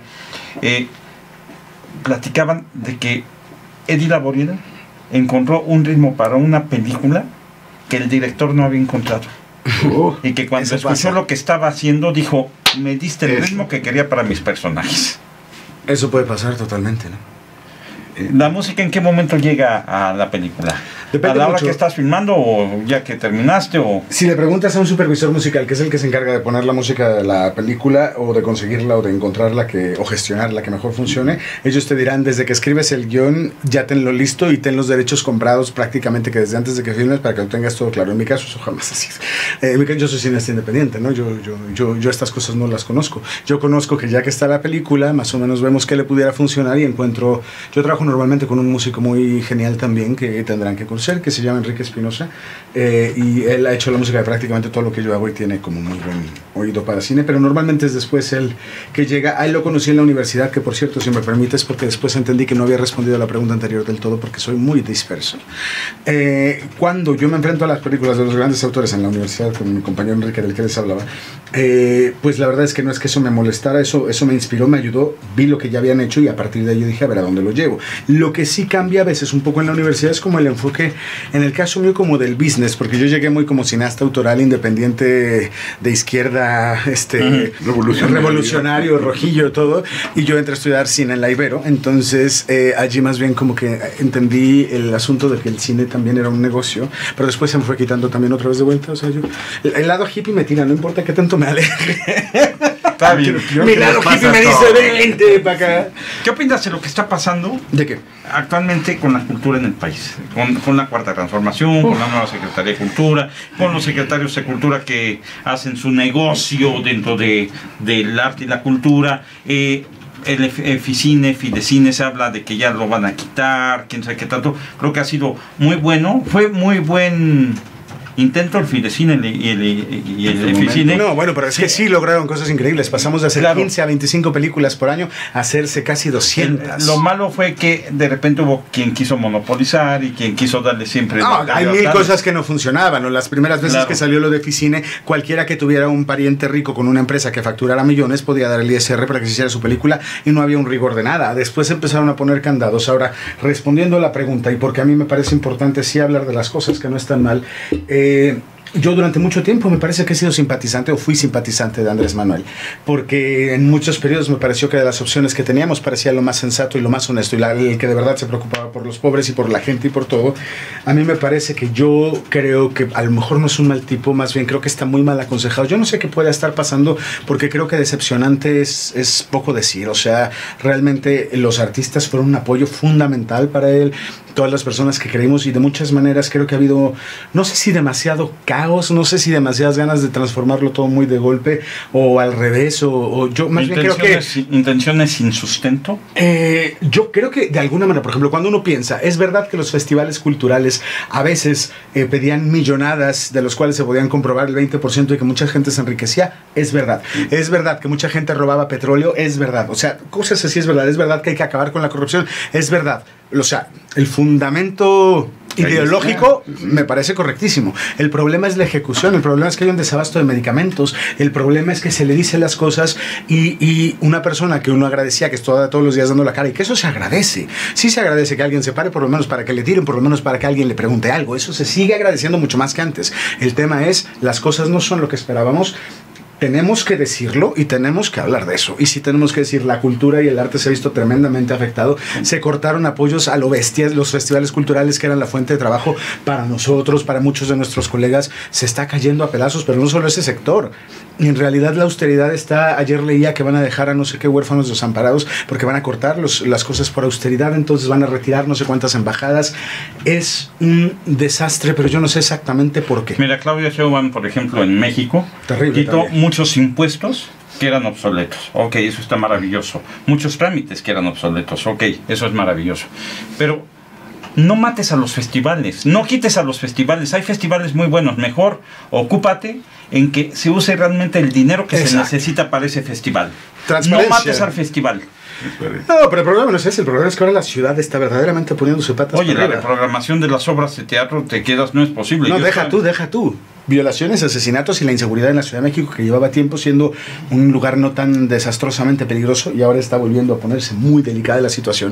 Platicaban de que Eddie Laboriel encontró un ritmo para una película que el director no había encontrado. Y que cuando Eso escuchó pasa. lo que estaba haciendo dijo, me diste el Eso. ritmo que quería para mis personajes. Eso puede pasar totalmente, ¿no? ¿La música en qué momento llega a la película? Depende ¿A la hora mucho. que estás filmando o ya que terminaste? O... Si le preguntas a un supervisor musical, que es el que se encarga de poner la música de la película o de conseguirla o de encontrarla o gestionarla que mejor funcione, ellos te dirán desde que escribes el guión ya tenlo listo y ten los derechos comprados prácticamente que desde antes de que filmes para que lo tengas todo claro. En mi caso eso jamás así es. En mi caso yo soy cineasta independiente, ¿no? Yo estas cosas no las conozco. Yo conozco que ya que está la película, más o menos vemos qué le pudiera funcionar y encuentro... Yo trabajo normalmente con un músico muy genial también que tendrán que conocer, que se llama Enrique Espinosa, y él ha hecho la música de prácticamente todo lo que yo hago y tiene como muy buen oído para cine, pero normalmente es después él que llega. A él lo conocí en la universidad, que por cierto, si me permites, porque después entendí que no había respondido a la pregunta anterior del todo, porque soy muy disperso. Cuando yo me enfrento a las películas de los grandes autores en la universidad con mi compañero Enrique, del que les hablaba, pues la verdad es que no es que eso me molestara, eso me inspiró, me ayudó, vi lo que ya habían hecho y a partir de ahí yo dije, a ver, ¿a dónde lo llevo? Lo que sí cambia a veces un poco en la universidad es como el enfoque, en el caso mío, como del business, porque yo llegué muy como cineasta autoral, independiente, de izquierda, revolucionario, rojillo, todo, y yo entré a estudiar cine en la Ibero, entonces allí más bien como que entendí el asunto de que el cine también era un negocio, pero después se me fue quitando también otra vez de vuelta, o sea, yo, el lado hippie me tira, no importa qué tanto me aleje. Está bien. Mi lado hippie me dice, vente para acá. ¿Qué opinas de lo que está pasando ¿De qué? actualmente con la cultura en el país? Con la Cuarta Transformación, con la nueva Secretaría de Cultura, con los secretarios de Cultura que hacen su negocio dentro del arte y la cultura. El Fidecine se habla de que ya lo van a quitar, quién sabe qué tanto. Creo que ha sido muy bueno, fue muy buen intento el Fidecine y el Fidecine. No, bueno, pero es que sí lograron cosas increíbles. Pasamos de hacer Claro. 15 a 25 películas por año a hacerse casi 200. Lo malo fue que de repente hubo quien quiso monopolizar y quien quiso darle siempre... No, la hay mil libertad. cosas que no funcionaban, ¿no? Las primeras veces Claro. que salió lo de Ficine, cualquiera que tuviera un pariente rico con una empresa que facturara millones podía dar el ISR para que se hiciera su película y no había un rigor de nada. Después empezaron a poner candados. Ahora, respondiendo a la pregunta, y porque a mí me parece importante sí hablar de las cosas que no están mal, yo durante mucho tiempo me parece que he sido simpatizante o fui simpatizante de Andrés Manuel, porque en muchos periodos me pareció que de las opciones que teníamos parecía lo más sensato y lo más honesto y el que de verdad se preocupaba por los pobres y por la gente y por todo. A mí me parece que yo creo que a lo mejor no es un mal tipo, más bien creo que está muy mal aconsejado. Yo no sé qué pueda estar pasando porque creo que decepcionante es poco decir. O sea, realmente los artistas fueron un apoyo fundamental para él, todas las personas que creímos, y de muchas maneras creo que ha habido, no sé si demasiado caos, no sé si demasiadas ganas de transformarlo todo muy de golpe o al revés, o yo más bien creo que... ¿Intenciones sin sustento? Yo creo que de alguna manera, por ejemplo, cuando uno piensa, es verdad que los festivales culturales a veces pedían millonadas de los cuales se podían comprobar el 20% y que mucha gente se enriquecía, es verdad que mucha gente robaba petróleo, es verdad, o sea, cosas así es verdad que hay que acabar con la corrupción, es verdad. O sea, el fundamento ideológico me parece correctísimo. El problema es la ejecución, el problema es que hay un desabasto de medicamentos, el problema es que se le dicen las cosas y una persona que uno agradecía, que está todos los días dando la cara, y que eso se agradece. Sí se agradece que alguien se pare, por lo menos para que le tiren, por lo menos para que alguien le pregunte algo. Eso se sigue agradeciendo mucho más que antes. El tema es, las cosas no son lo que esperábamos. Tenemos que decirlo y tenemos que hablar de eso. Y sí tenemos que decir, la cultura y el arte se ha visto tremendamente afectado. Se cortaron apoyos a lo bestia. Los festivales culturales, que eran la fuente de trabajo para nosotros, para muchos de nuestros colegas, se está cayendo a pedazos, pero no solo ese sector. Y en realidad la austeridad está... Ayer leía que van a dejar a no sé qué huérfanos desamparados porque van a cortar las cosas por austeridad, entonces van a retirar no sé cuántas embajadas. Es un desastre, pero yo no sé exactamente por qué. Mira, Claudia Sheinbaum, por ejemplo, en México, terrible, quitó también muchos impuestos que eran obsoletos. Ok, eso está maravilloso. Muchos trámites que eran obsoletos. Ok, eso es maravilloso. Pero no mates a los festivales, no quites a los festivales. Hay festivales muy buenos. Mejor ocúpate en que se use realmente el dinero que se necesita para ese festival. No mates al festival. No, pero el problema no es ese. El problema es que ahora la ciudad está verdaderamente poniéndose patas. Oye, la reprogramación de las obras de teatro, te quedas, no es posible. No, deja tú. Violaciones, asesinatos y la inseguridad en la Ciudad de México, que llevaba tiempo siendo un lugar no tan desastrosamente peligroso y ahora está volviendo a ponerse muy delicada la situación.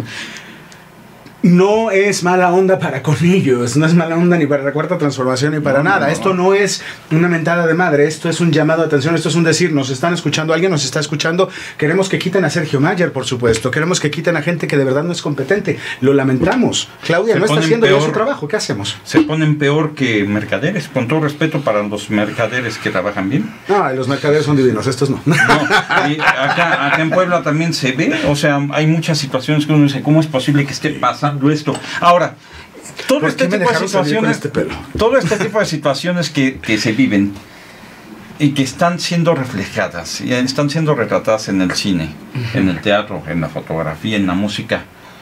No es mala onda para con ellos, no es mala onda ni para la Cuarta Transformación ni para nada. Esto no es una mentada de madre, esto es un llamado de atención, esto es un decir, nos están escuchando, alguien nos está escuchando, queremos que quiten a Sergio Mayer, por supuesto, queremos que quiten a gente que de verdad no es competente, lo lamentamos. Claudia no está haciendo bien su trabajo, ¿qué hacemos? Se ponen peor que mercaderes, con todo respeto para los mercaderes que trabajan bien. No, los mercaderes son divinos, estos no. No, y acá en Puebla también se ve, o sea, hay muchas situaciones que uno dice, ¿cómo es posible que esté pasando esto? Ahora, todo este tipo de situaciones, todo este tipo de situaciones que se viven y que están siendo reflejadas y están siendo retratadas en el cine, en el teatro, en la fotografía, en la música,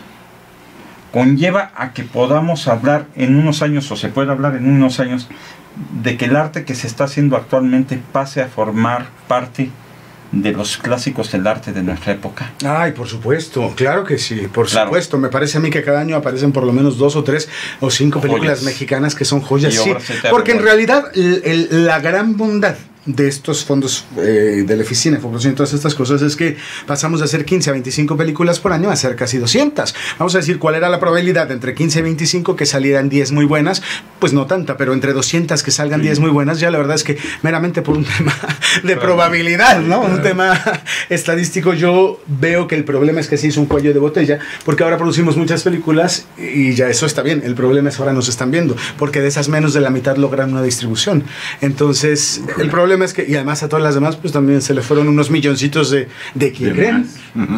conlleva a que podamos hablar en unos años, o se puede hablar en unos años, de que el arte que se está haciendo actualmente pase a formar parte de los clásicos del arte de nuestra época. Ay, por supuesto, claro que sí, por supuesto. Me parece a mí que cada año aparecen por lo menos 2 o 3 o 5 películas mexicanas que son joyas, sí, porque en realidad la gran bondad de estos fondos del Eficine, y todas estas cosas, es que pasamos de hacer 15 a 25 películas por año a hacer casi 200. Vamos a decir, ¿cuál era la probabilidad entre 15 y 25 que salieran 10 muy buenas? Pues no tanta, pero entre 200 que salgan 10 muy buenas, ya la verdad es que meramente por un tema de probabilidad, ¿no? Un tema estadístico, yo veo que el problema es que se hizo un cuello de botella, porque ahora producimos muchas películas y ya eso está bien. El problema es ahora nos están viendo, porque de esas menos de la mitad logran una distribución. Entonces, el problema es que, y además a todas las demás, pues también se le fueron unos milloncitos de ¿quién creen? Sí, ¿no?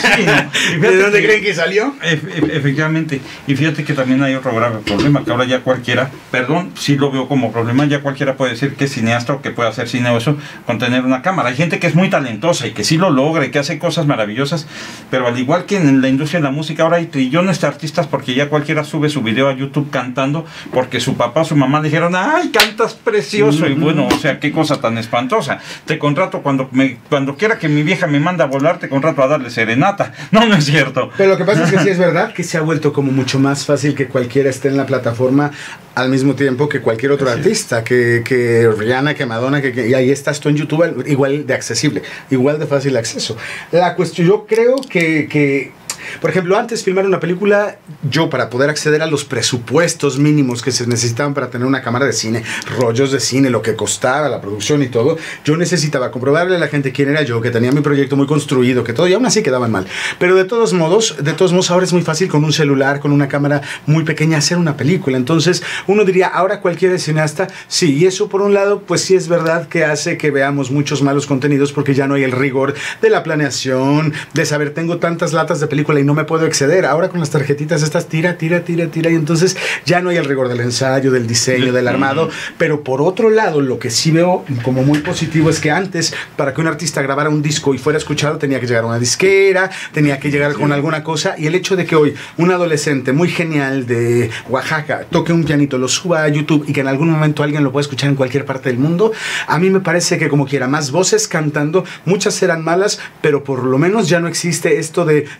¿De dónde creen que salió? Efectivamente. Y fíjate que también hay otro grave problema, que ahora ya cualquiera, perdón, sí lo veo como problema, ya cualquiera puede decir que es cineasta o que puede hacer cine o eso con tener una cámara. Hay gente que es muy talentosa y que sí lo logra y que hace cosas maravillosas, pero al igual que en la industria de la música, ahora hay trillones de artistas porque ya cualquiera sube su video a YouTube cantando porque su papá o su mamá le dijeron, ¡ay, cantas precioso! Y bueno, o sea, qué cosa tan espantosa. Te contrato cuando quiera que mi vieja me manda a volar, te contrato a darle serenata. No es cierto. Pero lo que pasa es que sí es verdad que se ha vuelto como mucho más fácil que cualquiera esté en la plataforma al mismo tiempo que cualquier otro artista, que Rihanna, que Madonna, y ahí estás tú en YouTube, igual de accesible, igual de fácil acceso. La cuestión, yo creo que por ejemplo, antes filmar una película, yo para poder acceder a los presupuestos mínimos que se necesitaban para tener una cámara de cine, rollos de cine, lo que costaba la producción y todo, yo necesitaba comprobarle a la gente quién era yo, que tenía mi proyecto muy construido, que todo, y aún así quedaban mal. Pero de todos modos ahora es muy fácil con un celular, con una cámara muy pequeña hacer una película. Entonces uno diría, ahora cualquier cineasta, sí, y eso por un lado, pues sí es verdad que hace que veamos muchos malos contenidos porque ya no hay el rigor de la planeación, de saber, tengo tantas latas de película y no me puedo exceder. Ahora con las tarjetitas estas tira, y entonces ya no hay el rigor del ensayo, del diseño, del armado. Pero por otro lado, lo que sí veo como muy positivo es que antes, para que un artista grabara un disco y fuera escuchado, tenía que llegar a una disquera, tenía que llegar con alguna cosa, y el hecho de que hoy un adolescente muy genial de Oaxaca toque un pianito, lo suba a YouTube y que en algún momento alguien lo pueda escuchar en cualquier parte del mundo, a mí me parece que como quiera, más voces cantando, muchas serán malas, pero por lo menos ya no existe esto de si no figura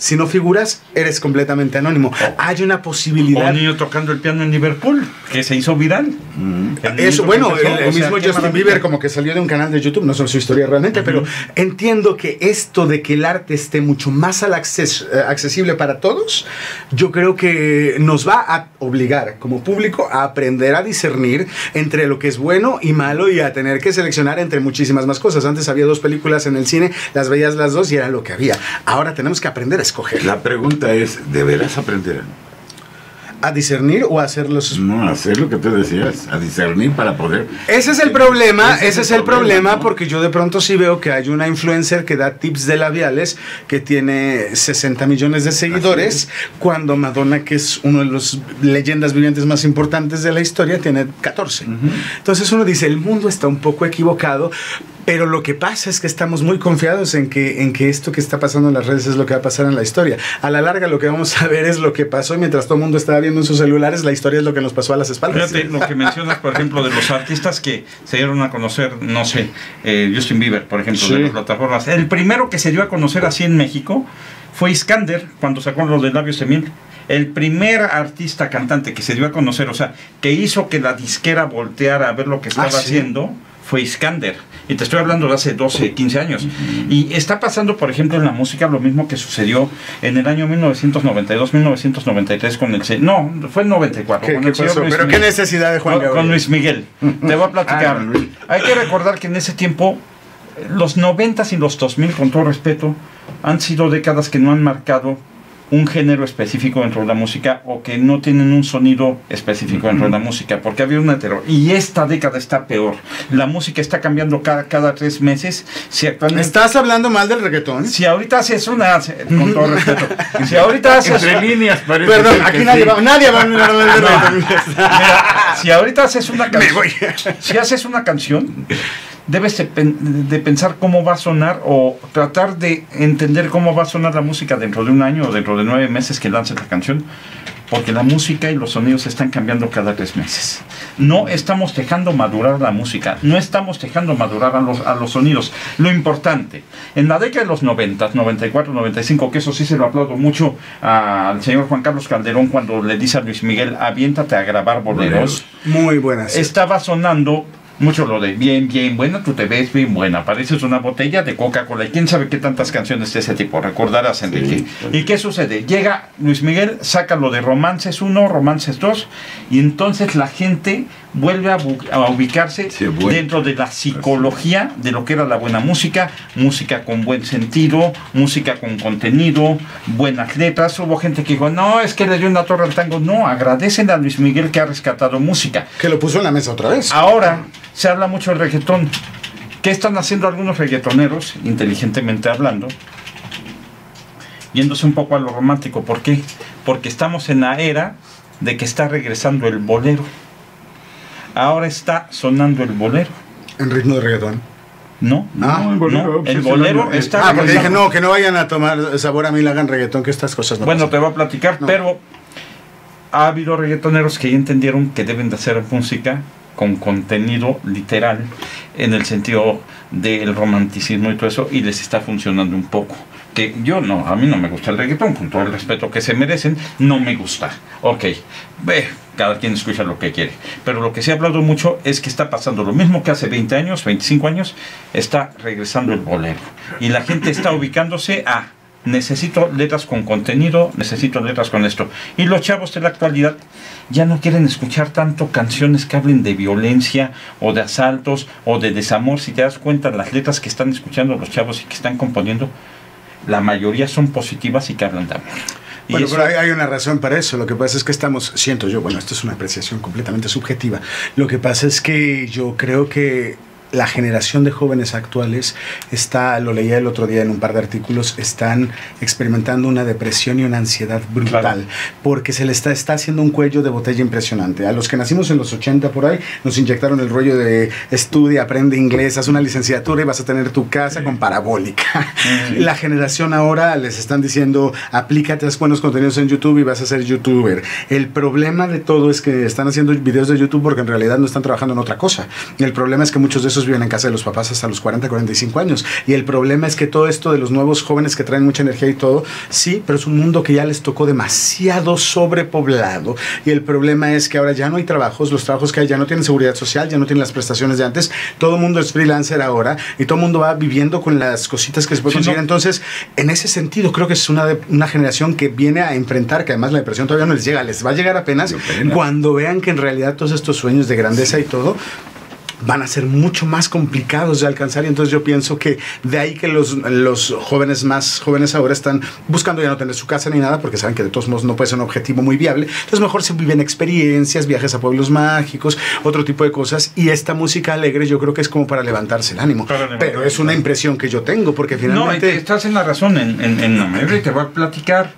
figuras, eres completamente anónimo. Hay una O posibilidad. un niño tocando el piano en Liverpool, que se hizo viral. Eso, bueno, el mismo qué Justin maravilla. Bieber como que salió de un canal de YouTube, no sé su historia realmente, pero entiendo que esto de que el arte esté mucho más accesible para todos, yo creo que nos va a obligar como público a aprender a discernir entre lo que es bueno y malo y a tener que seleccionar entre muchísimas más cosas. Antes había 2 películas en el cine, las veías las 2 y era lo que había. Ahora tenemos que aprender a escoger. La pregunta es, ¿deberás aprender? ¿A discernir o a hacer los...? No, hacer lo que tú decías, a discernir para poder... Ese es el problema, Ese es el problema, problema, ¿no? porque yo de pronto sí veo que hay una influencer que da tips de labiales que tiene 60 millones de seguidores, cuando Madonna, que es uno de los leyendas vivientes más importantes de la historia, tiene 14. Entonces uno dice, el mundo está un poco equivocado, pero lo que pasa es que estamos muy confiados en que esto que está pasando en las redes es lo que va a pasar en la historia. A la larga lo que vamos a ver es lo que pasó y mientras todo el mundo estaba viendo en sus celulares, la historia es lo que nos pasó a las espaldas. Fíjate lo que mencionas, por ejemplo, de los artistas que se dieron a conocer, no sé, Justin Bieber, por ejemplo, Sí. de las plataformas. El primero que se dio a conocer así en México fue Iskander, cuando sacó los de Labios de Miel. El primer artista cantante que se dio a conocer, o sea, que hizo que la disquera volteara a ver lo que estaba ¿sí? haciendo, fue Iskander. Y te estoy hablando de hace 12, 15 años. Y está pasando, por ejemplo, en la música lo mismo que sucedió en el año 1992, 1993 con el... No, fue el 94. ¿Qué con el señor pasó? Luis ¿Pero qué Miguel. necesidad de Juan Con Gabriel? Luis Miguel. Te voy a platicar. Luis. Hay que recordar que en ese tiempo, los 90s y los 2000, con todo respeto, han sido décadas que no han marcado un género específico dentro de la música o que no tienen un sonido específico dentro de la música, porque había un terror. Y esta década está peor. La música está cambiando cada 3 meses. Si actualmente... ¿Estás hablando mal del reggaetón? Si ahorita haces una... Con todo respeto. Si ahorita haces... Entre líneas parece Perdón, ser aquí que nadie sí. nadie va a hablar mal del reggaetón. Mira, si ahorita haces una Me canción... voy. Si haces una canción, debes de pensar cómo va a sonar o tratar de entender cómo va a sonar la música dentro de un año o dentro de 9 meses que lances la canción, porque la música y los sonidos están cambiando cada 3 meses. No estamos dejando madurar la música, no estamos dejando madurar a los sonidos. Lo importante, en la década de los 90, 94, 95, que eso sí se lo aplaudo mucho al señor Juan Carlos Calderón cuando le dice a Luis Miguel, aviéntate a grabar boleros, Muy buenas. estaba sonando mucho lo de bien, bien buena, tú te ves bien buena, pareces una botella de Coca-Cola y quién sabe qué tantas canciones de ese tipo, recordarás, Enrique. ¿Y qué sucede? Llega Luis Miguel, saca lo de Romances 1, Romances 2 y entonces la gente vuelve a ubicarse dentro de la psicología de lo que era la buena música, música con buen sentido, música con contenido, buenas letras. Hubo gente que dijo, no, es que le dio una torre al tango. No, agradecen a Luis Miguel que ha rescatado música. Que lo puso en la mesa otra vez. Ahora se habla mucho del reggaetón. ¿Qué están haciendo algunos reggaetoneros, inteligentemente hablando? Yéndose un poco a lo romántico. ¿Por qué? Porque estamos en la era de que está regresando el bolero. Ahora está sonando el bolero. En ritmo de reggaetón. No, Ah, el bolero, el sí, bolero sí, está Porque dije, regresando. no, que no vayan a tomar sabor a mí, le hagan reggaetón, que estas cosas no Bueno, pasan. te voy a platicar, No. pero ha habido reggaetoneros que ya entendieron que deben de hacer música con contenido literal en el sentido del romanticismo y todo eso, y les está funcionando un poco. Que yo no, a mí no me gusta el reggaetón, con todo el respeto que se merecen, no me gusta. Ok, cada quien escucha lo que quiere. Pero lo que se ha hablado mucho es que está pasando lo mismo que hace 20 años, 25 años, está regresando el bolero. Y la gente está ubicándose a... necesito letras con contenido, necesito letras con esto. Y los chavos de la actualidad ya no quieren escuchar tanto canciones que hablen de violencia o de asaltos o de desamor. Si te das cuenta, las letras que están escuchando los chavos y que están componiendo, la mayoría son positivas y que hablan de amor. Y Bueno, eso- pero hay una razón para eso. Lo que pasa es que siento yo, bueno, esto es una apreciación completamente subjetiva. Lo que pasa es que yo creo que la generación de jóvenes actuales lo leía el otro día en un par de artículos, están experimentando una depresión y una ansiedad brutal, Claro. porque se les está haciendo un cuello de botella impresionante. A los que nacimos en los 80 por ahí, nos inyectaron el rollo de estudia, aprende inglés, haz una licenciatura y vas a tener tu casa con parabólica. La generación ahora les están diciendo, aplícate, haz buenos contenidos en YouTube y vas a ser youtuber. El problema de todo es que están haciendo videos de YouTube porque en realidad no están trabajando en otra cosa. El problema es que muchos de esos esposos viven en casa de los papás hasta los 40, 45 años. Y el problema es que todo esto de los nuevos jóvenes que traen mucha energía y todo, sí, pero es un mundo que ya les tocó demasiado sobrepoblado. Y el problema es que ahora ya no hay trabajos, los trabajos que hay ya no tienen seguridad social, ya no tienen las prestaciones de antes, todo el mundo es freelancer ahora y todo el mundo va viviendo con las cositas que se puede conseguir. Entonces, en ese sentido, creo que es una generación que viene a enfrentar, que además la depresión todavía no les llega, les va a llegar apenas cuando vean que en realidad todos estos sueños de grandeza y todo van a ser mucho más complicados de alcanzar. Y entonces yo pienso que de ahí que los jóvenes más jóvenes ahora están buscando ya no tener su casa ni nada, porque saben que de todos modos no puede ser un objetivo muy viable. Entonces mejor se viven experiencias, viajes a pueblos mágicos, otro tipo de cosas. Y esta música alegre yo creo que es como para levantarse el ánimo. Pero es una impresión que yo tengo, porque finalmente... No, estás en la razón en la mayoría. Te voy a platicar.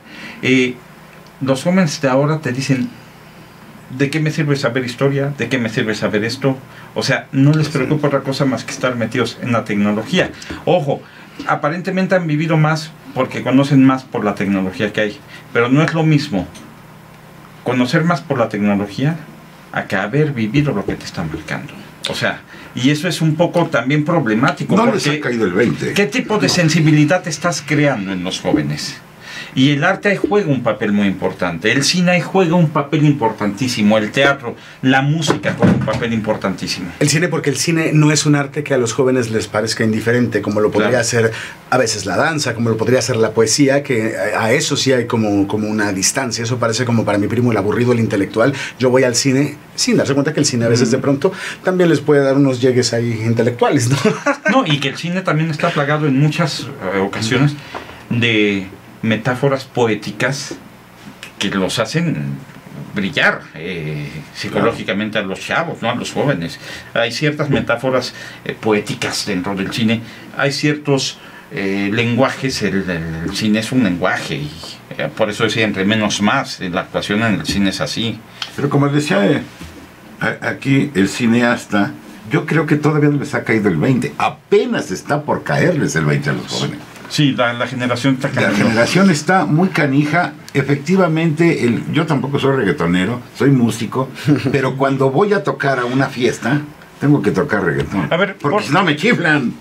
Los jóvenes de ahora te dicen: ¿de qué me sirve saber historia? ¿De qué me sirve saber esto? O sea, no les preocupa otra cosa más que estar metidos en la tecnología. Ojo, aparentemente han vivido más porque conocen más por la tecnología que hay. Pero no es lo mismo conocer más por la tecnología a que haber vivido lo que te está marcando. O sea, y eso es un poco también problemático. No porque les ha caído el 20. ¿qué tipo de sensibilidad estás creando en los jóvenes? Y el arte ahí juega un papel muy importante, el cine ahí juega un papel importantísimo, el teatro, la música juega un papel importantísimo. El cine, porque el cine no es un arte que a los jóvenes les parezca indiferente, como lo podría ser a veces la danza, como lo podría ser la poesía, que a eso sí hay como una distancia. Eso parece como para mi primo el aburrido, el intelectual. Yo voy al cine sin darse cuenta que el cine a veces de pronto también les puede dar unos llegues ahí intelectuales, ¿no? No, y que el cine también está plagado en muchas ocasiones de metáforas poéticas que los hacen brillar psicológicamente a los chavos, ¿no? A los jóvenes. Hay ciertas metáforas poéticas dentro del cine, hay ciertos lenguajes. El cine es un lenguaje y por eso decía entre menos más. La actuación en el cine es así. Pero como decía aquí el cineasta, yo creo que todavía no les ha caído el 20. Apenas está por caerles el 20 a los jóvenes. Sí, la generación está canija. La generación está muy canija. Efectivamente, yo tampoco soy reggaetonero, soy músico, pero cuando voy a tocar a una fiesta, tengo que tocar reggaetón. A ver, porque si no me chiflan.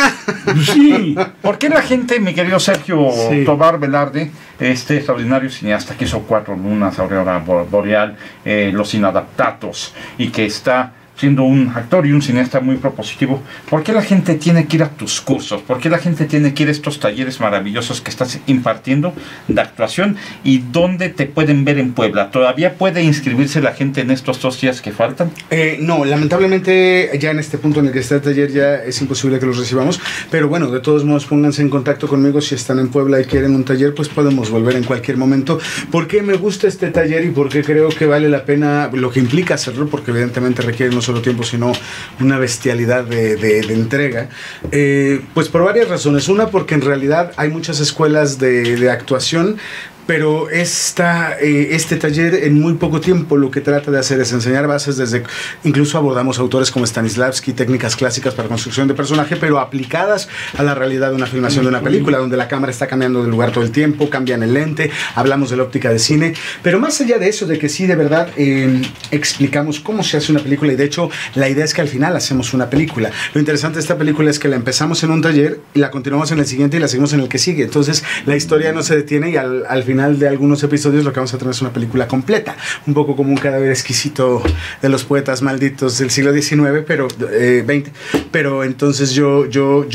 Sí. ¿Por qué la gente, mi querido Sergio Tobar Velarde, este extraordinario cineasta que hizo 4 lunas, Aurora Boreal, Los Inadaptados, y que está siendo un actor y un cineasta muy propositivo, ¿por qué la gente tiene que ir a tus cursos? ¿Por qué la gente tiene que ir a estos talleres maravillosos que estás impartiendo de actuación? ¿Y dónde te pueden ver en Puebla? ¿Todavía puede inscribirse la gente en estos 2 días que faltan? No, lamentablemente ya en este punto en el que está el taller ya es imposible que los recibamos, pero bueno, de todos modos pónganse en contacto conmigo si están en Puebla y quieren un taller, pues podemos volver en cualquier momento. ¿Por qué me gusta este taller y por qué creo que vale la pena lo que implica hacerlo? Porque evidentemente requiere no solo tiempo, sino una bestialidad de entrega. Pues por varias razones. Una, porque en realidad hay muchas escuelas de actuación, pero este taller en muy poco tiempo lo que trata de hacer es enseñar bases desde, incluso abordamos autores como Stanislavski, técnicas clásicas para construcción de personaje, pero aplicadas a la realidad de una filmación de una película, donde la cámara está cambiando de lugar todo el tiempo, cambian el lente, hablamos de la óptica de cine, pero más allá de eso, de que sí de verdad explicamos cómo se hace una película, y de hecho la idea es que al final hacemos una película. Lo interesante de esta película es que la empezamos en un taller y la continuamos en el siguiente y la seguimos en el que sigue, entonces la historia no se detiene y al final de algunos episodios lo que vamos a tener es una película completa, un poco como un cadáver exquisito de los poetas malditos del siglo XIX, pero XX, pero entonces yo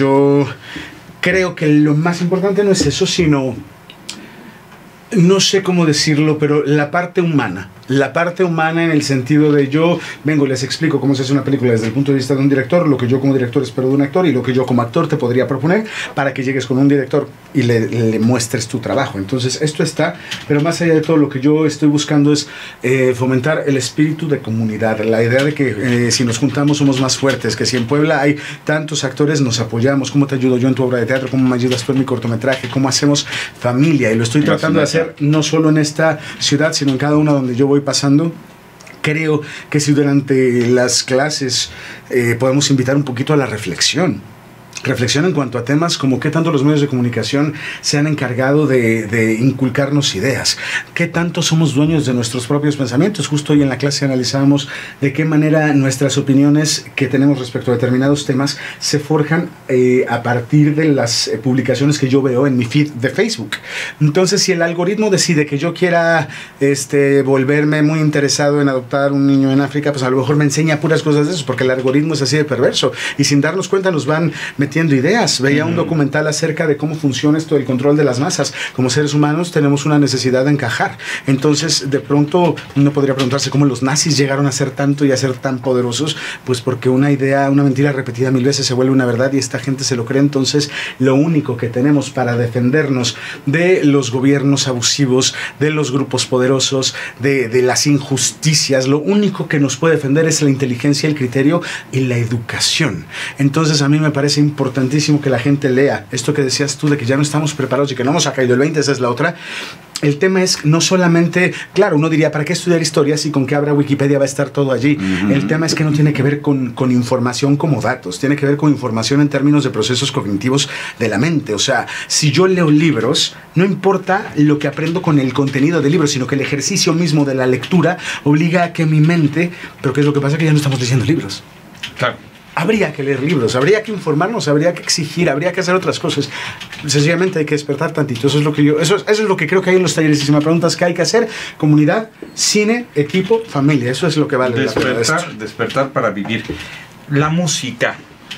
creo que lo más importante no es eso, sino, no sé cómo decirlo, pero la parte humana en el sentido de yo vengo y les explico cómo se hace una película desde el punto de vista de un director, lo que yo como director espero de un actor y lo que yo como actor te podría proponer para que llegues con un director y le muestres tu trabajo. Entonces esto está, pero más allá de todo lo que yo estoy buscando es fomentar el espíritu de comunidad, la idea de que si nos juntamos somos más fuertes, que si en Puebla hay tantos actores nos apoyamos, cómo te ayudo yo en tu obra de teatro, cómo me ayudas tú en mi cortometraje, cómo hacemos familia, y lo estoy tratando de hacer no solo en esta ciudad sino en cada una donde yo voy pasando. Creo que si durante las clases podemos invitar un poquito a la reflexión, reflexión en cuanto a temas como qué tanto los medios de comunicación se han encargado de inculcarnos ideas, qué tanto somos dueños de nuestros propios pensamientos. Justo hoy en la clase analizábamos de qué manera nuestras opiniones que tenemos respecto a determinados temas se forjan a partir de las publicaciones que yo veo en mi feed de Facebook. Entonces, si el algoritmo decide que yo quiera volverme muy interesado en adoptar un niño en África, pues a lo mejor me enseña puras cosas de eso, porque el algoritmo es así de perverso, y sin darnos cuenta nos van metiendo ideas. Veía un documental acerca de cómo funciona esto del control de las masas. Como seres humanos tenemos una necesidad de encajar. Entonces, de pronto, uno podría preguntarse cómo los nazis llegaron a ser tanto y a ser tan poderosos, pues porque una idea, una mentira repetida 1000 veces se vuelve una verdad y esta gente se lo cree. Entonces, lo único que tenemos para defendernos de los gobiernos abusivos, de los grupos poderosos, de las injusticias, lo único que nos puede defender es la inteligencia, el criterio y la educación. Entonces, a mí me parece importantísimo que la gente lea esto que decías tú de que ya no estamos preparados y que no nos ha caído el 20, esa es la otra. El tema es no solamente, claro, uno diría, ¿para qué estudiar historia si con que abra Wikipedia va a estar todo allí? El tema es que no tiene que ver con información como datos, tiene que ver con información en términos de procesos cognitivos de la mente. O sea, si yo leo libros, no importa lo que aprendo con el contenido del libro, sino que el ejercicio mismo de la lectura obliga a que mi mente, pero ¿qué es lo que pasa? Que ya no estamos leyendo libros. Claro. Habría que leer libros, habría que informarnos, habría que exigir, habría que hacer otras cosas. Sencillamente hay que despertar tantito. Eso es lo que eso es lo que creo que hay en los talleres. Y si me preguntas qué hay que hacer, comunidad, cine, equipo, familia. Eso es lo que vale la pena. Despertar para vivir. La música.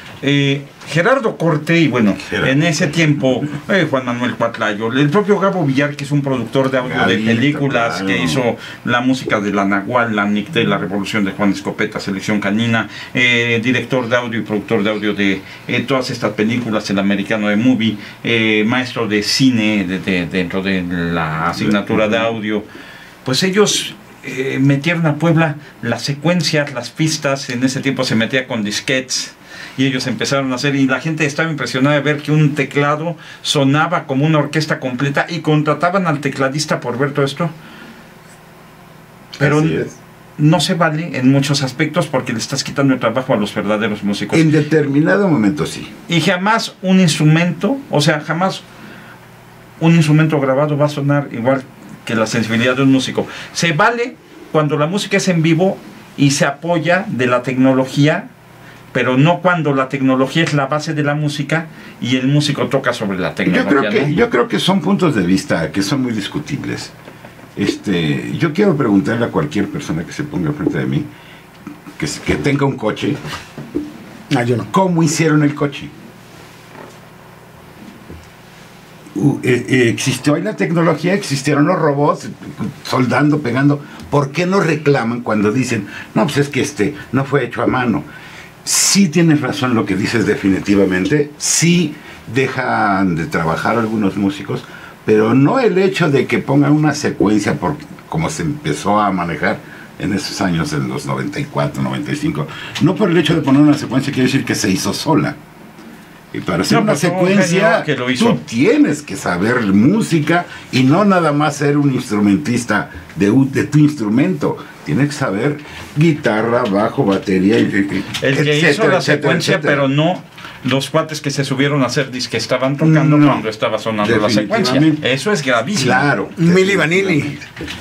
Gerardo Corte, y bueno, en ese tiempo Juan Manuel Cuatlayo, el propio Gabo Villar, que es un productor de audio de películas, claro, que hizo la música de La Nahual, La Nicté, La Revolución de Juan Escopeta, Selección Canina, director de audio y productor de audio de todas estas películas, El Americano de Movie, maestro de cine dentro de la asignatura de audio. Pues ellos metieron a Puebla las secuencias, las pistas. En ese tiempo se metía con disquetes y ellos empezaron a hacer, y la gente estaba impresionada de ver que un teclado sonaba como una orquesta completa, y contrataban al tecladista por ver todo esto. Pero no se vale en muchos aspectos porque le estás quitando el trabajo a los verdaderos músicos. En determinado momento sí. Y jamás un instrumento, o sea, jamás un instrumento grabado va a sonar igual que la sensibilidad de un músico. Se vale cuando la música es en vivo y se apoya de la tecnología, pero no cuando la tecnología es la base de la música y el músico toca sobre la tecnología. Yo creo que son puntos de vista que son muy discutibles. Yo quiero preguntarle a cualquier persona que se ponga frente de mí, que tenga un coche, yo no. ¿Cómo hicieron el coche? Existió ahí la tecnología, existieron los robots soldando, pegando. ¿Por qué no reclaman cuando dicen, no, pues es que no fue hecho a mano? Sí tienes razón lo que dices definitivamente, sí dejan de trabajar algunos músicos, pero no el hecho de que pongan una secuencia como se empezó a manejar en esos años, en los 94, 95, no por el hecho de poner una secuencia quiere decir que se hizo sola. Y para hacer una secuencia, tú tienes que saber música y no nada más ser un instrumentista de tu instrumento. Tienes que saber guitarra, bajo, batería, el que hizo la secuencia, pero no los cuates que se subieron a hacer que estaban tocando cuando estaba sonando la secuencia. Eso es gravísimo. Claro. Milli Vanilli.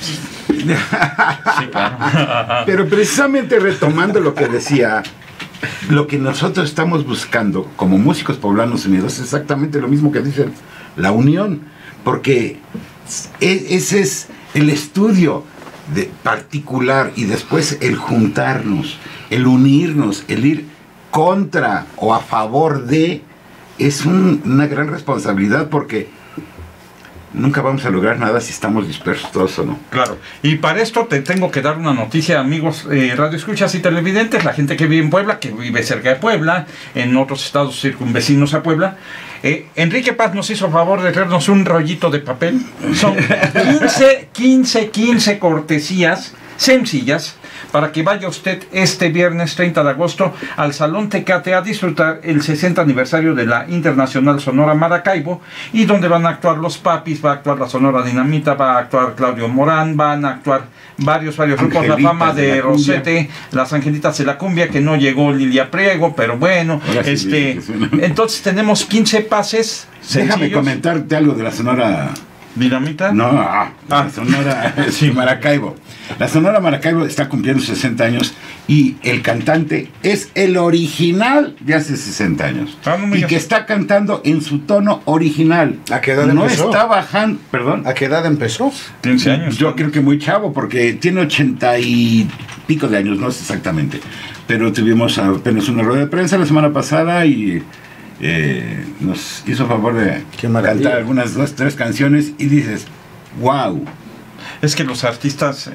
Sí, claro. Pero precisamente retomando lo que decía, lo que nosotros estamos buscando como músicos poblanos unidos es exactamente lo mismo que dicen, la unión, porque ese es el estudio particular, y después el juntarnos, el unirnos, el ir contra o a favor de, es una gran responsabilidad, porque nunca vamos a lograr nada si estamos dispersos todos o no. Claro, y para esto te tengo que dar una noticia, amigos radioescuchas y televidentes, la gente que vive en Puebla, que vive cerca de Puebla, en otros estados circunvecinos a Puebla. Enrique Paz nos hizo favor de traernos un rollito de papel. Son 15 cortesías sencillas para que vaya usted este viernes 30 de agosto al Salón Tecate a disfrutar el 60 aniversario de la Internacional Sonora Maracaibo, y donde van a actuar los Papis, va a actuar la Sonora Dinamita, va a actuar Claudio Morán, van a actuar varios grupos, la fama de Rosete, las Angelitas de la Cumbia, que no llegó Lilia Priego, pero bueno, entonces tenemos 15 pases sencillos. Déjame comentarte algo de la Sonora ¿Dinamita? No, la Sonora sí, Maracaibo. La Sonora Maracaibo está cumpliendo 60 años y el cantante es el original de hace 60 años. Y que está cantando en su tono original. ¿A qué edad empezó? No está bajando, perdón. ¿A qué edad empezó? 15 años. Yo creo que muy chavo, porque tiene 80 y pico de años, no sé exactamente. Pero tuvimos apenas una rueda de prensa la semana pasada y nos hizo favor de cantar algunas 2, 3 canciones y dices, wow. Es que los artistas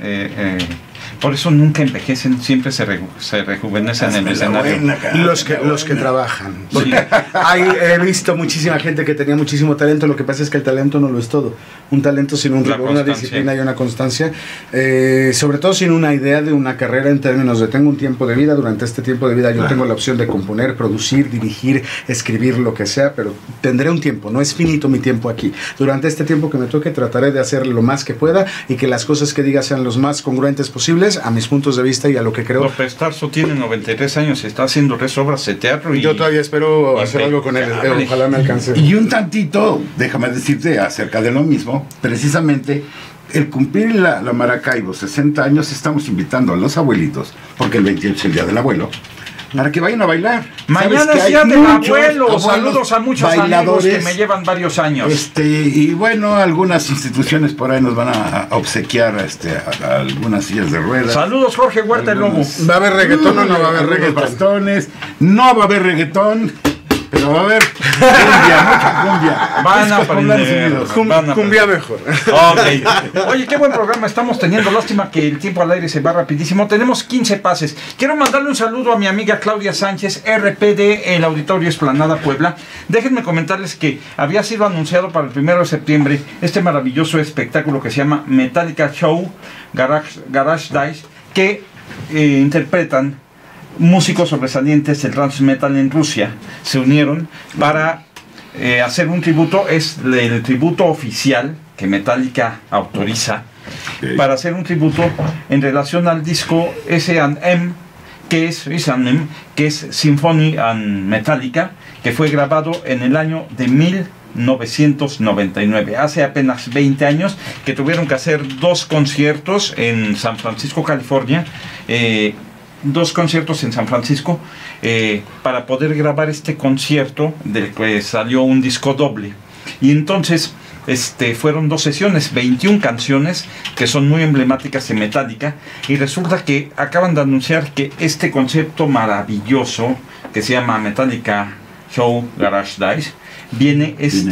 por eso nunca envejecen, siempre se rejuvenecen en el escenario. Los que trabajan. Sí. He visto muchísima gente que tenía muchísimo talento, lo que pasa es que el talento no lo es todo. Un talento sin un rigor, una disciplina y una constancia, sobre todo sin una idea de una carrera en términos de tengo un tiempo de vida, durante este tiempo de vida yo tengo la opción de componer, producir, dirigir, escribir, lo que sea, pero tendré un tiempo, no es finito mi tiempo aquí. Durante este tiempo que me toque trataré de hacer lo más que pueda y que las cosas que diga sean los más congruentes posibles a mis puntos de vista y a lo que creo. López Tarso tiene 93 años y está haciendo 3 obras de teatro. Y yo todavía espero hacer algo con él, ojalá me alcance. Y un tantito, déjame decirte acerca de lo mismo, precisamente el cumplir la Maracaibo 60 años, estamos invitando a los abuelitos, porque el 28 es el día del abuelo, para que vayan a bailar. Mañana es día del abuelo. Saludos a muchos amigos que me llevan varios años. Y bueno, algunas instituciones por ahí nos van a obsequiar a algunas sillas de ruedas. Saludos, Jorge Huerta el Lobo. ¿Va a haber reggaetón o no va a haber reggaetón? Bastones. No va a haber reggaetón, pero va a haber cumbia, mucha cumbia. Van a aprender. Cumbia mejor. Okay. Oye, qué buen programa estamos teniendo. Lástima que el tiempo al aire se va rapidísimo. Tenemos 15 pases. Quiero mandarle un saludo a mi amiga Claudia Sánchez, RPD, el Auditorio Esplanada Puebla. Déjenme comentarles que había sido anunciado para el 1 de septiembre este maravilloso espectáculo que se llama Metallica Show Garage Dice, que interpretan músicos sobresalientes del thrash metal en Rusia. Se unieron para hacer un tributo. Es el tributo oficial que Metallica autoriza para hacer un tributo en relación al disco S&M, que es Symphony and Metallica, que fue grabado en el año de 1999, hace apenas 20 años, que tuvieron que hacer 2 conciertos en San Francisco, California, 2 conciertos en San Francisco para poder grabar este concierto, del que salió un disco doble. Y entonces fueron 2 sesiones, 21 canciones que son muy emblemáticas de Metallica, y resulta que acaban de anunciar que este concepto maravilloso que se llama Metallica Show Garage Dice viene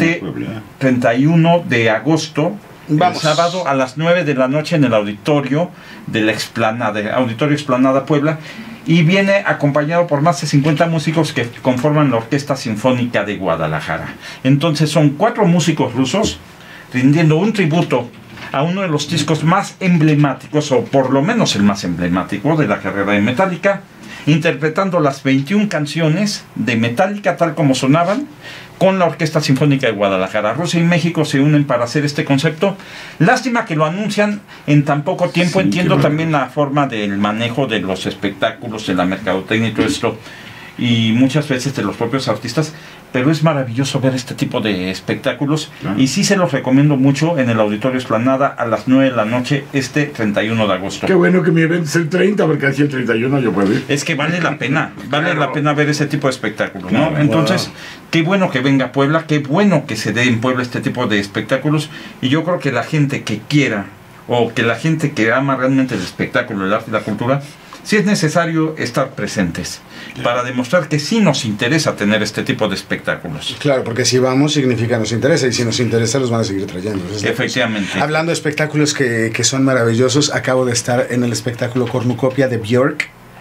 31 de agosto, el sábado a las 9 de la noche en el auditorio de la Auditorio Esplanada Puebla, y viene acompañado por más de 50 músicos que conforman la Orquesta Sinfónica de Guadalajara. Entonces son 4 músicos rusos rindiendo un tributo a uno de los discos más emblemáticos, o por lo menos el más emblemático de la carrera de Metallica, interpretando las 21 canciones de Metallica tal como sonaban, con la Orquesta Sinfónica de Guadalajara. Rusia y México se unen para hacer este concepto. Lástima que lo anuncian en tan poco tiempo. Sí, entiendo también la forma del manejo de los espectáculos, de la mercadotecnia y todo esto, y muchas veces de los propios artistas, pero es maravilloso ver este tipo de espectáculos, y sí se los recomiendo mucho en el Auditorio Esplanada a las 9 de la noche 31 de agosto. Qué bueno que mi evento es el 30, porque así el 31 yo puedo ir. Es que vale la pena, la pena ver ese tipo de espectáculos, ¿no? Entonces, qué bueno que venga a Puebla, qué bueno que se dé en Puebla este tipo de espectáculos, y yo creo que la gente que quiera, o que la gente que ama realmente el espectáculo, el arte y la cultura, sí es necesario estar presentes para demostrar que sí nos interesa tener este tipo de espectáculos. Claro, porque si vamos significa nos interesa, y si nos interesa los van a seguir trayendo. Efectivamente. Hablando de espectáculos que son maravillosos, acabo de estar en el espectáculo Cornucopia de Björk.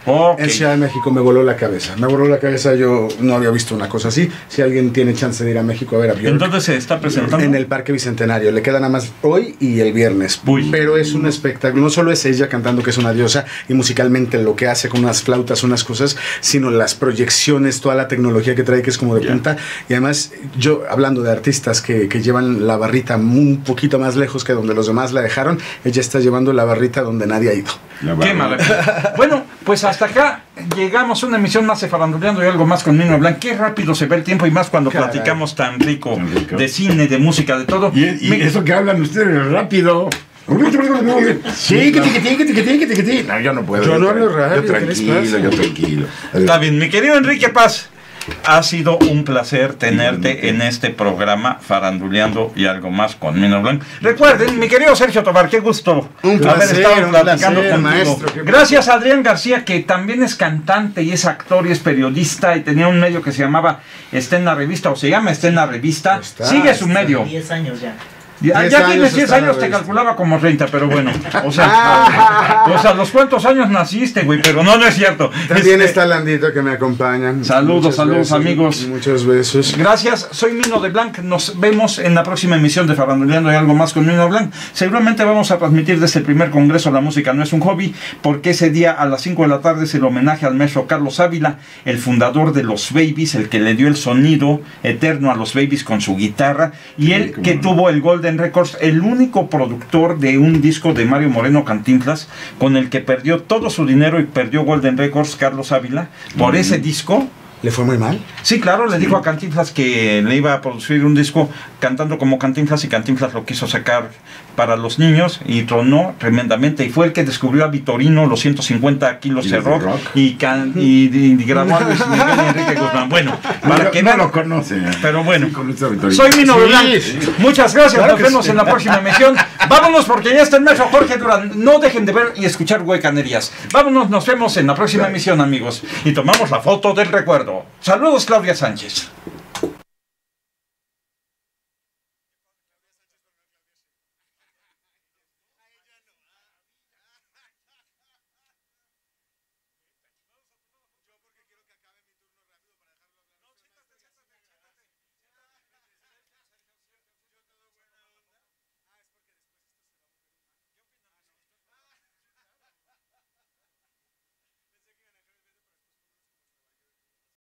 Ok. En Ciudad de México me voló la cabeza. Me voló la cabeza, yo no había visto una cosa así. Si alguien tiene chance de ir a México a ver a Björk. Entonces se está presentando En el Parque Bicentenario. Le queda nada más hoy y el viernes. Uy. Pero es un espectáculo. No solo es ella cantando que es una diosa y musicalmente lo que hace con unas flautas, unas cosas, sino las proyecciones, toda la tecnología que trae que es como de punta. Y además, yo hablando de artistas que llevan la barrita un poquito más lejos que donde los demás la dejaron, ella está llevando la barrita donde nadie ha ido. Qué maravilla. Bueno, pues hasta acá llegamos a una emisión más de Faranduleando y algo más con Nino Blanc. Qué rápido se ve el tiempo y más cuando Caray. platicamos tan rico Tan rico. de cine, de música, de todo. Y eso que hablan ustedes rápido. Sí, que no, yo no puedo. Yo no hablo rápido, Yo ¿qué les tranquilo, pasa? yo tranquilo. Está bien, mi querido Enrique Paz, ha sido un placer tenerte en este programa Faranduleando y algo más con Nino Blanc. Recuerden, mi querido Sergio Tobar, qué gusto Un placer, haber estado platicando placer, contigo. maestro, qué Gracias a Adrián García, que también es cantante y es actor y es periodista y tenía un medio que se llamaba Está en la Revista, o se llama Está en la Revista. Está, Sigue su medio. 10 años ya. Ya 10 tienes años 10 está en la años, te revista. calculaba como 30, pero bueno. O sea, ¿los cuántos años naciste, güey? Pero no es cierto. También Este, está Landito que me acompañan. Saludos, Muchos saludos, besos, amigos. Muchos besos. Gracias, soy Mino de Blanc. Nos vemos en la próxima emisión de Faranduleando y algo más con Mino de Blanc. Seguramente vamos a transmitir desde el primer congreso La Música No es un Hobby, porque ese día a las 5 de la tarde es el homenaje al maestro Carlos Ávila, el fundador de los Babies, el que le dio el sonido eterno a los Babies con su guitarra, y él cómo que no. tuvo el Golden Records, el único productor de un disco de Mario Moreno Cantinflas, con el que perdió todo su dinero y perdió Golden Records, Carlos Ávila, por ese disco. ¿Le fue muy mal? Sí, claro, le dijo a Cantinflas que le iba a producir un disco cantando como Cantinflas, y Cantinflas lo quiso sacar para los niños y tronó tremendamente, y fue el que descubrió a Vitorino, los 150 kilos de rock, y grabó a Luis Miguel y Enrique Guzmán. Bueno, para que no vean, lo conoce. pero bueno, Sí, conoce a Vitorino. soy Mino de Blanc. Sí. Muchas gracias, Claro nos que vemos sí. en la próxima emisión. Vámonos porque ya está el maestro Jorge Durán. No dejen de ver y escuchar Huecanerías. Vámonos, nos vemos en la próxima emisión, amigos. Y tomamos la foto del recuerdo. Saludos, Claudia Sánchez.